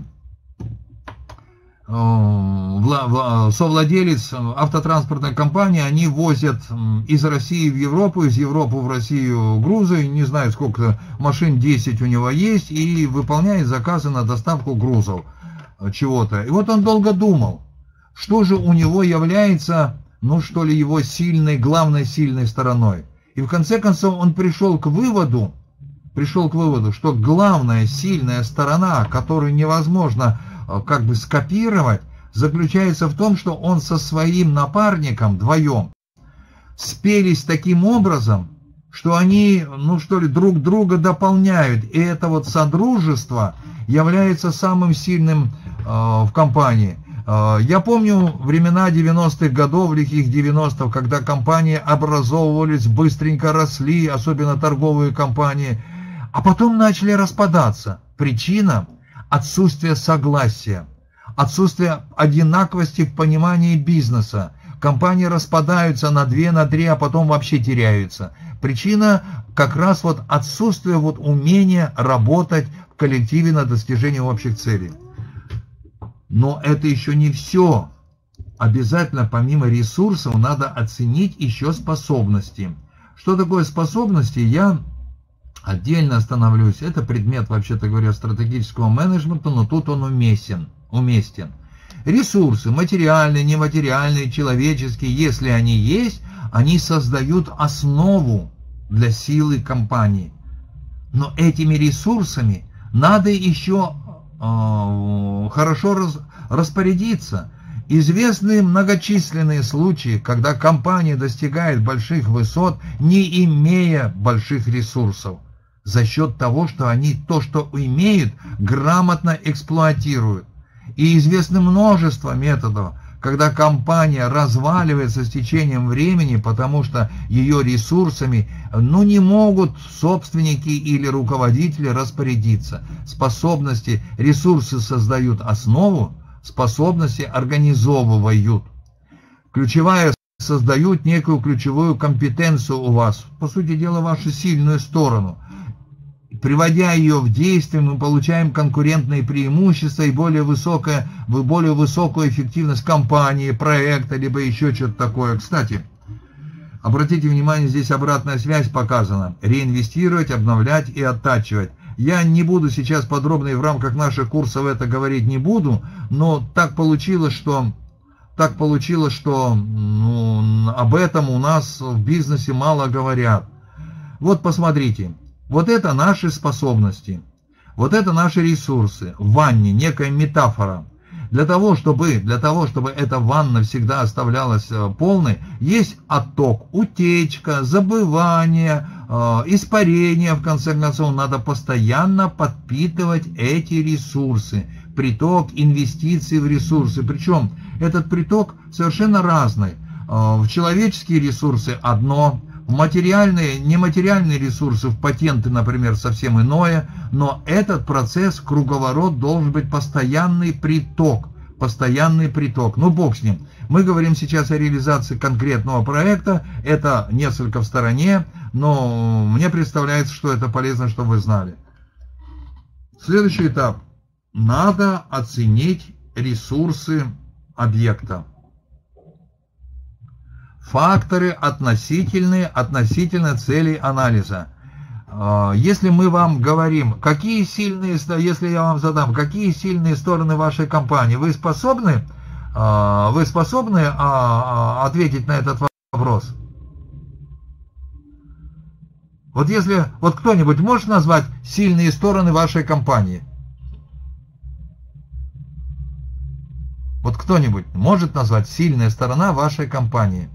совладелец автотранспортной компании. Они возят из России в Европу, из Европы в Россию грузы, не знаю сколько машин, 10 у него есть, и выполняет заказы на доставку грузов чего-то. И вот он долго думал, что же у него является, ну что ли, его сильной, главной сильной стороной. И в конце концов он пришел к выводу, что главная сильная сторона, которую невозможно как бы скопировать, заключается в том, что он со своим напарником вдвоем спелись таким образом, что они, ну что ли, друг друга дополняют. И это вот содружество является самым сильным в компании. Я помню времена 90-х годов, лихих 90-х, когда компании образовывались, быстренько росли, особенно торговые компании, а потом начали распадаться. Причина – отсутствие согласия, отсутствие одинаковости в понимании бизнеса. Компании распадаются на 2, на 3, а потом вообще теряются. Причина как раз вот отсутствие вот умения работать в коллективе на достижение общих целей. Но это еще не все. Обязательно помимо ресурсов надо оценить еще способности. Что такое способности, я отдельно остановлюсь. Это предмет, вообще-то говоря, стратегического менеджмента, но тут он уместен. Ресурсы, материальные, нематериальные, человеческие, если они есть, они создают основу для силы компании. Но этими ресурсами надо еще хорошо распорядиться. Известны многочисленные случаи, когда компания достигает больших высот, не имея больших ресурсов, за счет того, что они то, что имеют, грамотно эксплуатируют. И известно множество методов, когда компания разваливается с течением времени, потому что ее ресурсами не могут собственники или руководители распорядиться. Способности, ресурсы создают основу, способности организовывают. Ключевая создают некую ключевую компетенцию у вас, по сути дела, вашу сильную сторону. Приводя ее в действие, мы получаем конкурентные преимущества и более высокую эффективность компании, проекта, либо еще что-то такое. Кстати, обратите внимание, здесь обратная связь показана. Реинвестировать, обновлять и оттачивать. Я не буду сейчас подробно и в рамках наших курсов это говорить не буду, но так получилось, что об этом у нас в бизнесе мало говорят. Вот посмотрите. Вот это наши способности, вот это наши ресурсы. В ванне некая метафора. Для того, чтобы эта ванна всегда оставлялась полной, есть отток, утечка, забывание, испарения, в конце концов, надо постоянно подпитывать эти ресурсы, приток инвестиций в ресурсы. Причем этот приток совершенно разный. В человеческие ресурсы одно, в материальные, нематериальные ресурсы, в патенты, например, совсем иное, но этот процесс, круговорот, должен быть постоянный приток. Постоянный приток. Ну, бог с ним. Мы говорим сейчас о реализации конкретного проекта. Это несколько в стороне, но мне представляется, что это полезно, чтобы вы знали. Следующий этап. Надо оценить ресурсы объекта. Факторы относительно целей анализа. Если мы вам говорим, какие сильные, если я вам задам, какие сильные стороны вашей компании, вы способны ответить на этот вопрос? Вот если, вот кто-нибудь может назвать сильные стороны вашей компании? Вот кто-нибудь может назвать сильная сторона вашей компании?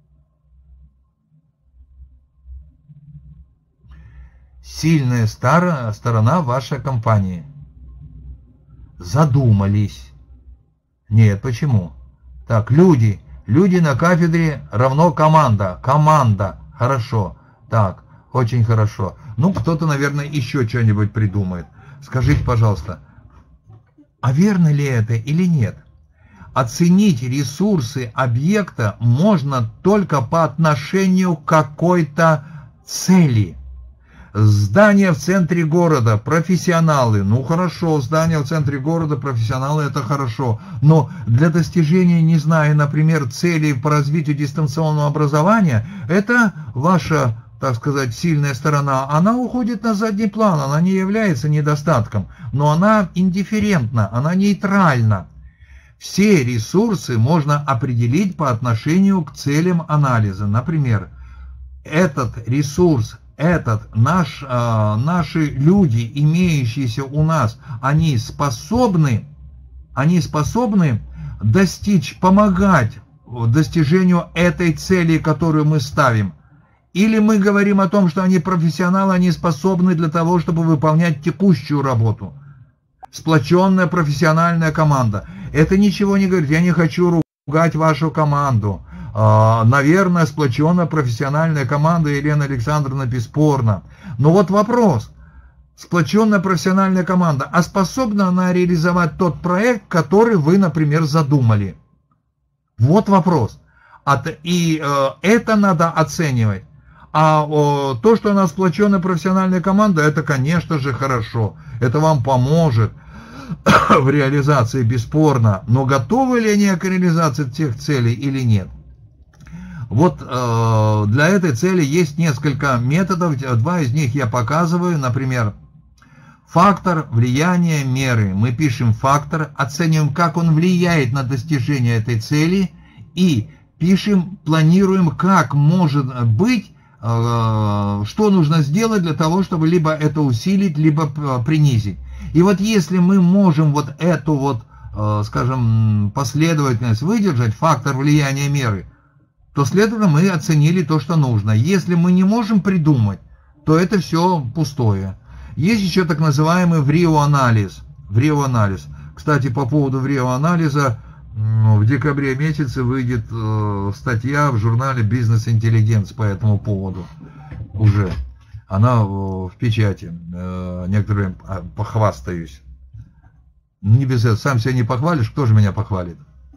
Сильная сторона вашей компании. Задумались. Нет, почему? Так, люди. Люди на кафедре равно команда. Команда. Хорошо. Так, очень хорошо. Ну, кто-то, наверное, еще что-нибудь придумает. Скажите, пожалуйста, а верно ли это или нет? Оценить ресурсы объекта можно только по отношению к какой-то цели. Здание в центре города, профессионалы. Ну хорошо, здание в центре города, профессионалы, это хорошо. Но для достижения, не знаю, например, целей по развитию дистанционного образования, это ваша, так сказать, сильная сторона. Она уходит на задний план, она не является недостатком, но она индифферентна, она нейтральна. Все ресурсы можно определить по отношению к целям анализа. Например, этот ресурс, наши люди, имеющиеся у нас, они способны достичь, помогать достижению этой цели, которую мы ставим. Или мы говорим о том, что они профессионалы, они способны для того, чтобы выполнять текущую работу. Сплоченная профессиональная команда. Это ничего не говорит. Я не хочу ругать вашу команду. Наверное, сплоченная профессиональная команда, Елена Александровна, бесспорно. Но вот вопрос. Сплоченная профессиональная команда, а способна она реализовать тот проект, который вы, например, задумали? Вот вопрос. И это надо оценивать. А то, что у нас сплоченная профессиональная команда, это, конечно же, хорошо. Это вам поможет в реализации, бесспорно. Но готовы ли они к реализации тех целей или нет? Вот для этой цели есть несколько методов. Два из них я показываю. Например, фактор, влияние, меры. Мы пишем фактор, оцениваем, как он влияет на достижение этой цели. И пишем, планируем, как может быть, что нужно сделать для того, чтобы либо это усилить, либо принизить. И вот если мы можем вот эту вот, скажем, последовательность выдержать, фактор, влияния, меры, то, следовательно, мы оценили то, что нужно. Если мы не можем придумать, то это все пустое. Есть еще так называемый врио-анализ. Кстати, по поводу врио-анализа, в декабре месяце выйдет статья в журнале «Бизнес Интеллигенс» по этому поводу уже. Она в печати. Некоторые похвастаюсь. Не без этого. Сам себя не похвалишь, кто же меня похвалит?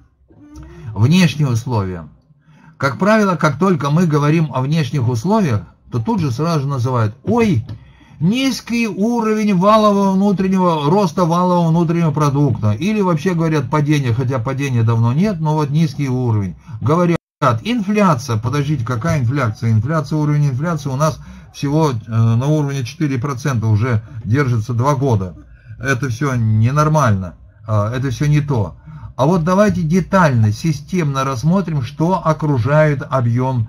Внешние условия. Как правило, как только мы говорим о внешних условиях, то тут же сразу называют: ой, низкий уровень роста валового внутреннего продукта. Или вообще говорят падение, хотя падения давно нет, но вот низкий уровень. Говорят, инфляция. Подождите, какая инфляция? Уровень инфляции у нас всего на уровне 4% уже держится 2 года. Это все ненормально, это все не то. А вот давайте детально, системно рассмотрим, что окружает объем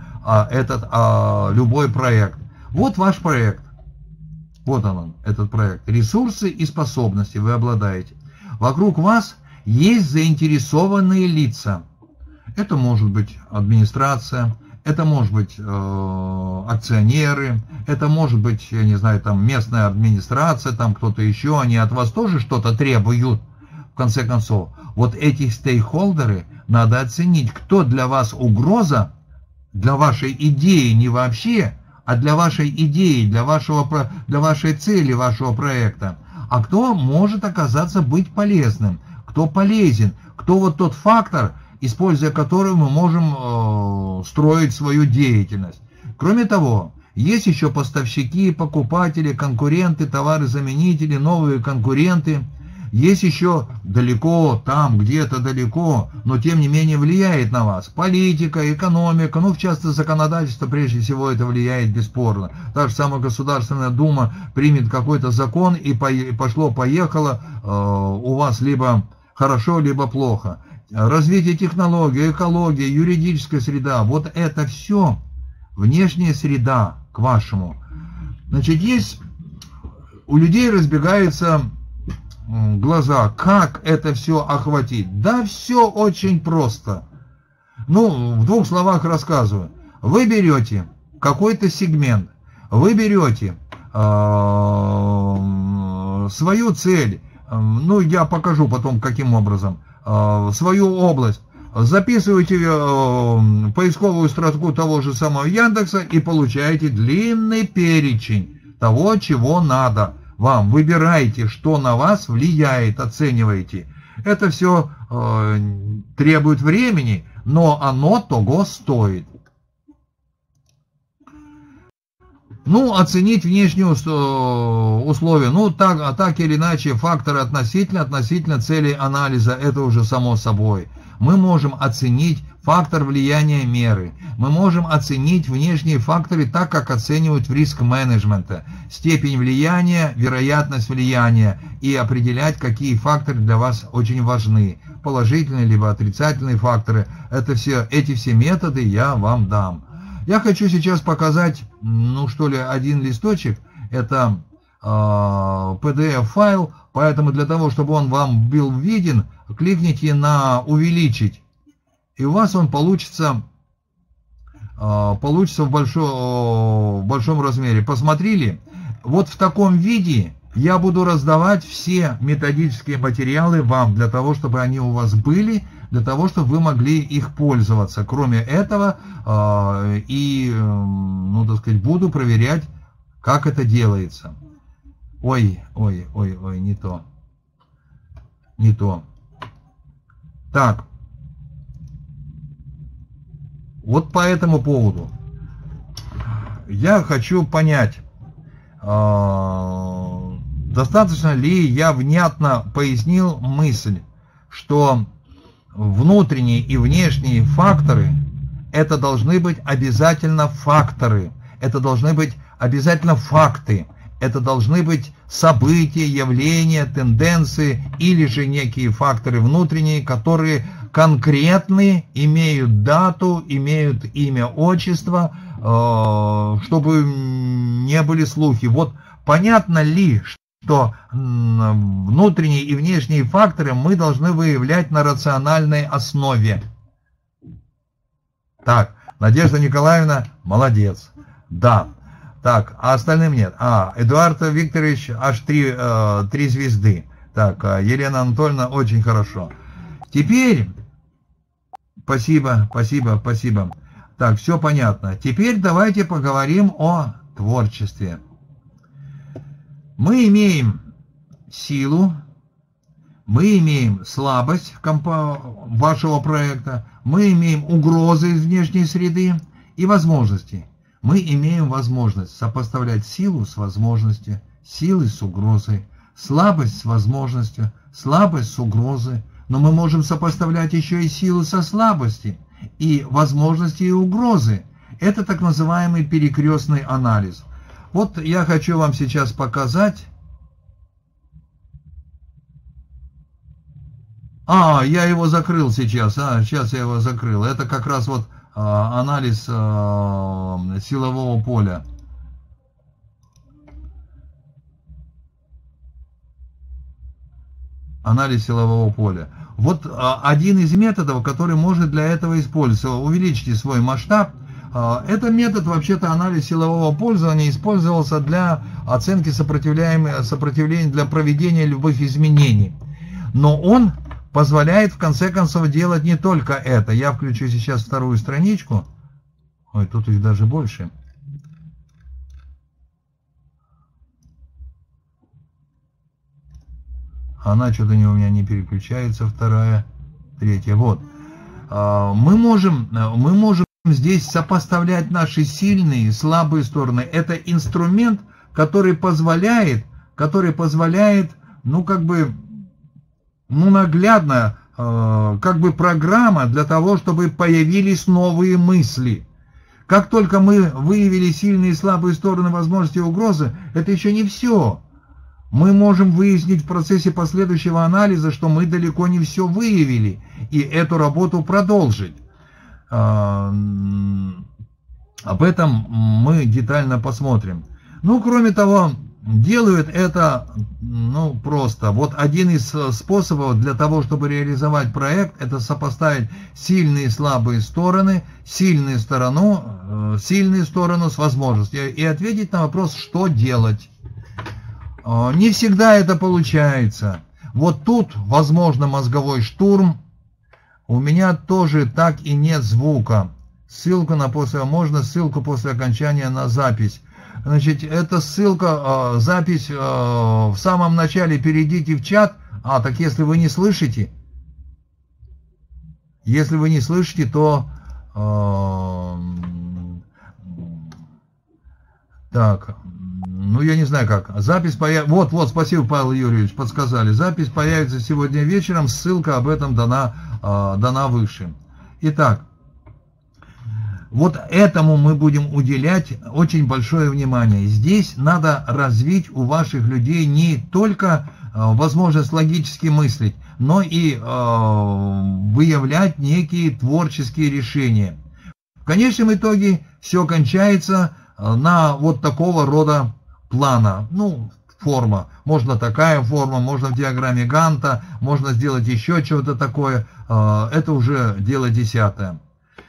любой проект. Вот ваш проект. Вот он, этот проект. Ресурсы и способности вы обладаете. Вокруг вас есть заинтересованные лица. Это может быть администрация, Это может быть акционеры, это может быть, я не знаю, там местная администрация, там кто-то еще, они от вас тоже что-то требуют, в конце концов. Вот эти стейкхолдеры надо оценить, кто для вас угроза, для вашей идеи не вообще, а для вашей идеи, для вашей цели, вашего проекта. А кто может оказаться быть полезным, кто полезен, кто вот тот фактор, используя который мы можем строить свою деятельность. Кроме того, есть еще поставщики, покупатели, конкуренты, товары-заменители, новые конкуренты. Есть еще далеко, там, где-то далеко, но тем не менее влияет на вас. Политика, экономика, в частности законодательство, прежде всего, это влияет бесспорно. Та же самая Государственная Дума примет какой-то закон и пошло-поехало, у вас либо хорошо, либо плохо. Развитие технологий, экология, юридическая среда, вот это все внешняя среда к вашему. Значит, есть у людей разбегаются глаза, как это все охватить. Да все очень просто. В двух словах рассказываю. Вы берете какой-то сегмент, вы берете свою цель, я покажу потом каким образом, свою область, записываете поисковую строку того же самого Яндекса и получаете длинный перечень того, чего надо вам. Выбираете, что на вас влияет, оцениваете. Это все требует времени, но оно того стоит. Оценить внешние условия, так или иначе, факторы относительно целей анализа, это уже само собой. Мы можем оценить фактор влияния меры, мы можем оценить внешние факторы так, как оценивают в риск-менеджменте, степень влияния, вероятность влияния и определять, какие факторы для вас очень важны, положительные либо отрицательные факторы. Эти все методы я вам дам. Я хочу сейчас показать, один листочек, это PDF-файл, поэтому для того, чтобы он вам был виден, кликните на «Увеличить», и у вас он получится в большом размере. Посмотрели? Вот в таком виде я буду раздавать все методические материалы вам, для того, чтобы они у вас были, для того, чтобы вы могли их пользоваться. Кроме этого, буду проверять, как это делается. Ой, не то. Так. Вот по этому поводу я хочу понять, достаточно ли я внятно пояснил мысль, что внутренние и внешние факторы — это должны быть обязательно факторы, это должны быть обязательно факты, это должны быть события, явления, тенденции или же некие факторы внутренние, которые конкретные, имеют дату, имеют имя, отчество, чтобы не были слухи. Вот понятно ли, что внутренние и внешние факторы мы должны выявлять на рациональной основе? Так, Надежда Николаевна, молодец. Да. Так, а остальным нет. Эдуард Викторович, аж 3 звезды. Так, Елена Анатольевна, очень хорошо. Теперь, спасибо. Так, все понятно. Теперь давайте поговорим о творчестве. Мы имеем силу, мы имеем слабость вашего проекта, мы имеем угрозы из внешней среды и возможности. Мы имеем возможность сопоставлять силу с возможностью, силы с угрозой, слабость с возможностью, слабость с угрозой. Но мы можем сопоставлять еще и силу со слабостью, и возможности, и угрозы. Это так называемый перекрестный анализ. Вот я хочу вам сейчас показать. Я его закрыл сейчас. Сейчас я его закрыл. Это как раз вот анализ силового поля. Анализ силового поля. Вот один из методов, который может для этого использоваться. Увеличьте свой масштаб. Это метод, вообще-то, анализ силового пользования использовался для оценки сопротивления для проведения любых изменений. Но он позволяет, в конце концов, делать не только это. Я включу сейчас вторую страничку. Ой, тут их даже больше. Она что-то у меня не переключается, вторая, третья. Вот. Мы можем здесь сопоставлять наши сильные и слабые стороны. Это инструмент, который позволяет, наглядно, программа для того, чтобы появились новые мысли. Как только мы выявили сильные и слабые стороны, возможности и угрозы, это еще не все. Мы можем выяснить в процессе последующего анализа, что мы далеко не все выявили, и эту работу продолжить. Об этом мы детально посмотрим. Кроме того, делают это, просто. Вот один из способов для того, чтобы реализовать проект, это сопоставить сильные и слабые стороны, сильную сторону с возможностью, и ответить на вопрос, что делать. Не всегда это получается. Вот тут, возможно, мозговой штурм. У меня тоже так и нет звука. Ссылку после окончания на запись. Значит, эта ссылка, запись в самом начале, перейдите в чат. Так если вы не слышите, то... Так... я не знаю как. Запись появится... Вот, спасибо, Павел Юрьевич, подсказали. Запись появится сегодня вечером, ссылка об этом дана выше. Итак, вот этому мы будем уделять очень большое внимание. Здесь надо развить у ваших людей не только возможность логически мыслить, но и выявлять некие творческие решения. В конечном итоге все кончается на вот такого рода плана, форма. Можно такая форма, можно в диаграмме Ганта, можно сделать еще что-то такое. Это уже дело десятое.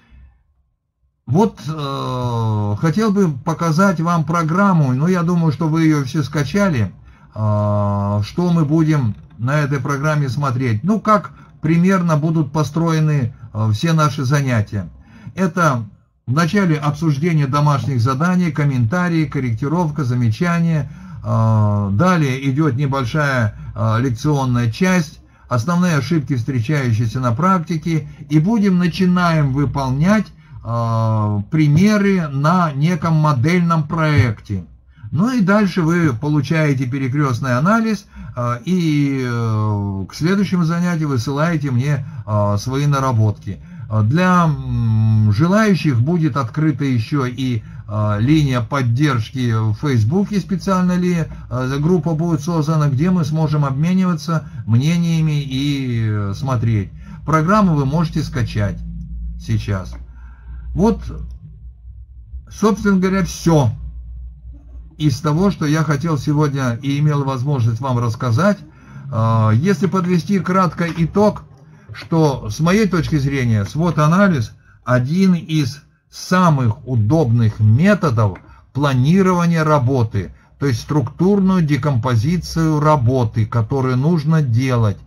Вот хотел бы показать вам программу, но я думаю, что вы ее все скачали. Что мы будем на этой программе смотреть? Как примерно будут построены все наши занятия. Это в начале обсуждение домашних заданий, комментарии, корректировка, замечания. Далее идет небольшая лекционная часть, основные ошибки, встречающиеся на практике. И начинаем выполнять примеры на неком модельном проекте. И дальше вы получаете перекрестный анализ, и к следующему занятию высылаете мне свои наработки. Для желающих будет открыта еще и линия поддержки в Фейсбуке, специальная группа будет создана, где мы сможем обмениваться мнениями и смотреть. Программу вы можете скачать сейчас. Вот, собственно говоря, все из того, что я хотел сегодня и имел возможность вам рассказать. Если подвести кратко итог, что с моей точки зрения SWOT-анализ один из самых удобных методов планирования работы, то есть структурную декомпозицию работы, которую нужно делать.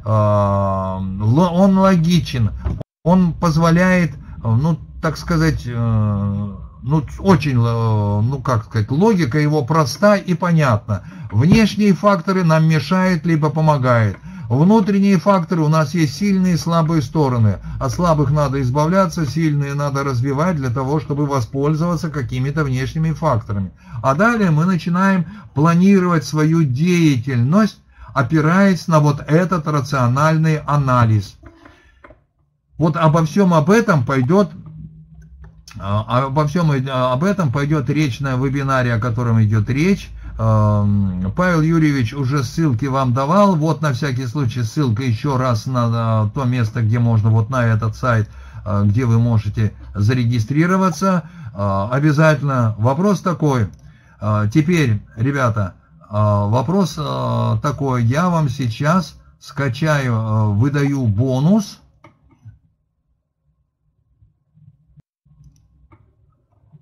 Он логичен, он позволяет, логика его проста и понятна. Внешние факторы нам мешают либо помогают. Внутренние факторы, у нас есть сильные и слабые стороны. От слабых надо избавляться, сильные надо развивать для того, чтобы воспользоваться какими-то внешними факторами. А далее мы начинаем планировать свою деятельность, опираясь на вот этот рациональный анализ. Вот обо всем об этом пойдет речь на вебинаре, о котором идет речь. Павел Юрьевич уже ссылки вам давал. Вот на всякий случай ссылка еще раз на то место, где можно, вот на этот сайт, где вы можете зарегистрироваться. Обязательно. Вопрос такой. Теперь, ребята, вопрос такой. Я вам сейчас скачаю, выдаю бонус.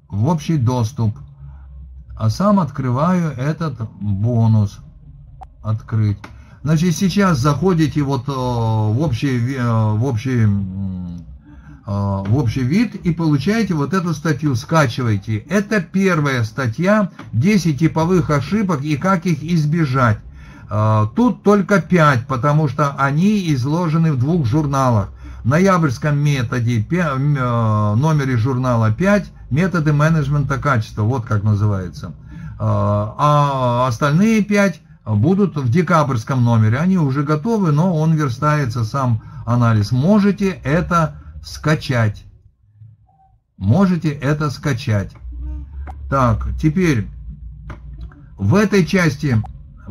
в общий доступ. А сам открываю этот бонус. Открыть. Значит, сейчас заходите вот в общий вид и получаете вот эту статью, скачиваете. Это первая статья, 10 типовых ошибок и как их избежать. Тут только 5, потому что они изложены в 2 журналах. В ноябрьском методе, номере журнала 5, методы менеджмента качества, вот как называется. А остальные 5 будут в декабрьском номере. Они уже готовы, но он верстается, сам анализ. Можете это скачать. Можете это скачать. Так, теперь в этой части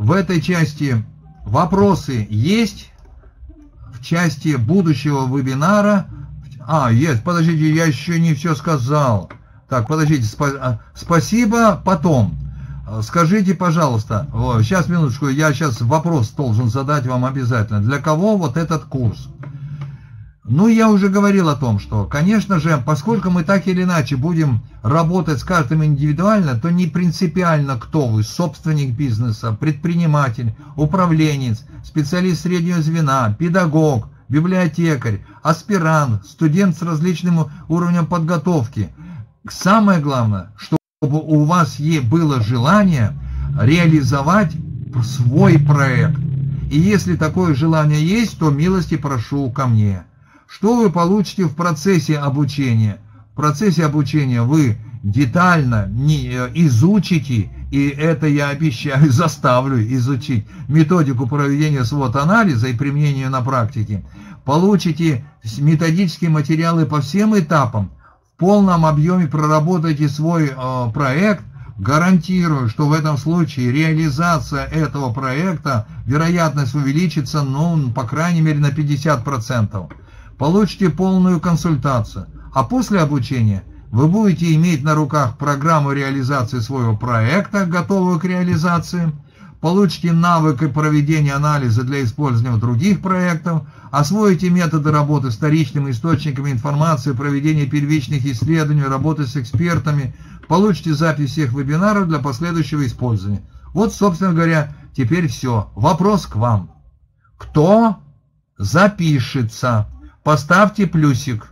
вопросы есть. В части будущего вебинара. Есть, подождите, я еще не все сказал. Так, подождите, спасибо, потом. Скажите, пожалуйста, сейчас, минуточку, я сейчас вопрос должен задать вам обязательно. Для кого вот этот курс? Ну, я уже говорил о том, что, конечно же, поскольку мы так или иначе будем работать с каждым индивидуально, то не принципиально, кто вы, собственник бизнеса, предприниматель, управленец, специалист среднего звена, педагог, библиотекарь, аспирант, студент с различным уровнем подготовки. Самое главное, чтобы у вас было желание реализовать свой проект. И если такое желание есть, то милости прошу ко мне. Что вы получите в процессе обучения? В процессе обучения вы детально изучите, и это я обещаю, заставлю изучить методику проведения свод-анализа и применения на практике. Получите методические материалы по всем этапам, в полном объеме проработайте свой проект. Гарантирую, что в этом случае реализация этого проекта, вероятность увеличится, по крайней мере, на 50%. Получите полную консультацию, а после обучения вы будете иметь на руках программу реализации своего проекта, готовую к реализации, получите навыки проведения анализа для использования в других проектах, освоите методы работы с вторичными источниками информации, проведения первичных исследований, работы с экспертами, получите запись всех вебинаров для последующего использования. Вот, собственно говоря, теперь все. Вопрос к вам. Кто запишется? Поставьте плюсик.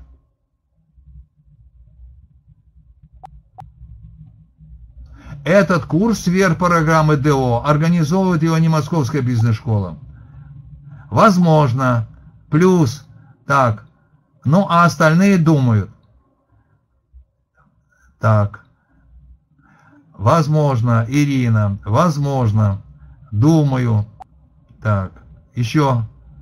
Этот курс сверхпрограммы ДО организовывает его не Московская бизнес-школа. Возможно. Плюс. Так. А остальные думают. Так. Возможно, Ирина. Возможно. Думаю. Так. Еще.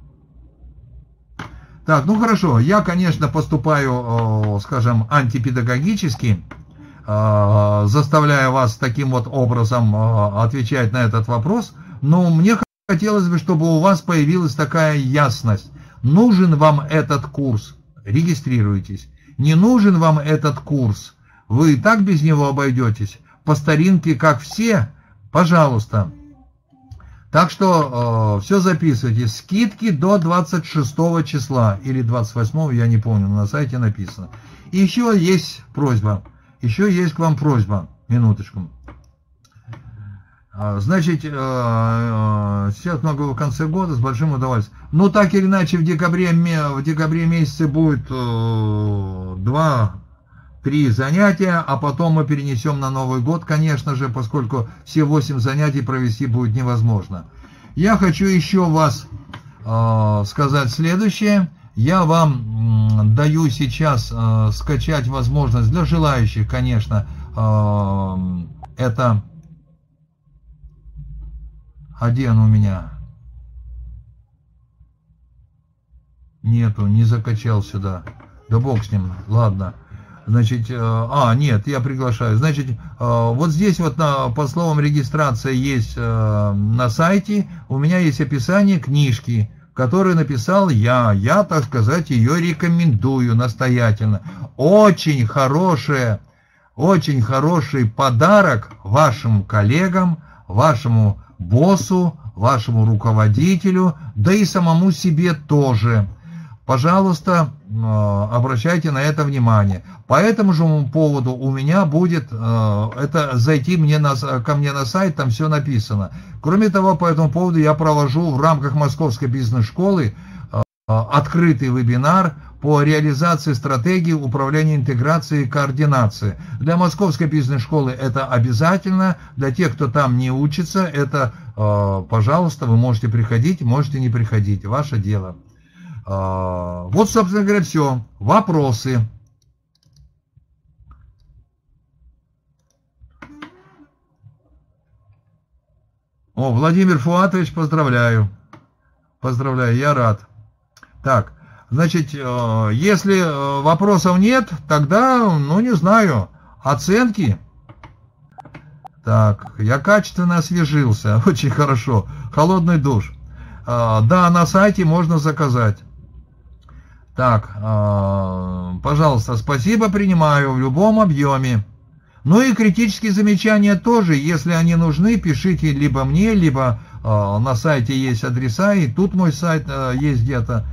Так, хорошо, я, конечно, поступаю, скажем, антипедагогически, заставляя вас таким вот образом отвечать на этот вопрос, но мне хотелось бы, чтобы у вас появилась такая ясность. Нужен вам этот курс? Регистрируйтесь. Не нужен вам этот курс? Вы и так без него обойдетесь? По старинке, как все? Пожалуйста. Так что все записывайте. Скидки до 26 числа или 28, я не помню, на сайте написано. И еще есть просьба. Еще есть к вам просьба. Минуточку. Значит, сейчас много в конце года, с большим удовольствием. Так или иначе, в декабре месяце будет 2-3 занятия, а потом мы перенесем на Новый год, конечно же, поскольку все 8 занятий провести будет невозможно. Я хочу еще вас сказать следующее. Я вам даю сейчас скачать возможность для желающих, конечно, это... Один у меня. Нету, не закачал сюда. Да бог с ним, ладно. Значит, нет, я приглашаю. Значит, вот здесь вот по словам регистрация есть на сайте. У меня есть описание книжки, которую написал я. Я, так сказать, ее рекомендую настоятельно. Очень хороший подарок вашим коллегам, вашему боссу, вашему руководителю, да и самому себе тоже. Пожалуйста, обращайте на это внимание. По этому же поводу у меня будет это зайти ко мне на сайт, там все написано. Кроме того, по этому поводу я провожу в рамках Московской бизнес-школы открытый вебинар по реализации стратегии управления интеграцией и координации. Для Московской бизнес-школы это обязательно, для тех, кто там не учится, это, пожалуйста, вы можете приходить, можете не приходить, ваше дело. Вот, собственно говоря, все. Вопросы? О, Владимир Фуатович, поздравляю. Поздравляю, я рад. Так, значит, если вопросов нет, тогда, ну, не знаю, оценки. Так, я качественно освежился, очень хорошо. Холодный душ. Да, на сайте можно заказать. Так, пожалуйста, спасибо, принимаю в любом объеме. Ну и критические замечания тоже, если они нужны, пишите либо мне, либо на сайте есть адреса, и тут мой сайт есть где-то.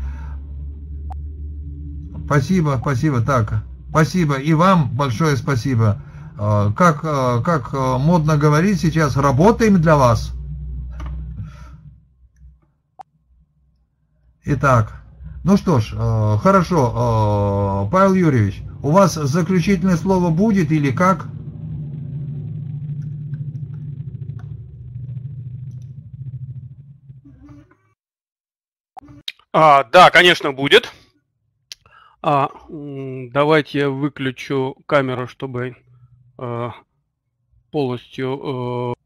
Спасибо, спасибо, так, спасибо, и вам большое спасибо. Как модно говорить сейчас, работаем для вас. Итак. Ну что ж, хорошо, Павел Юрьевич, у вас заключительное слово будет или как? Да, конечно, будет. Давайте я выключу камеру, чтобы полностью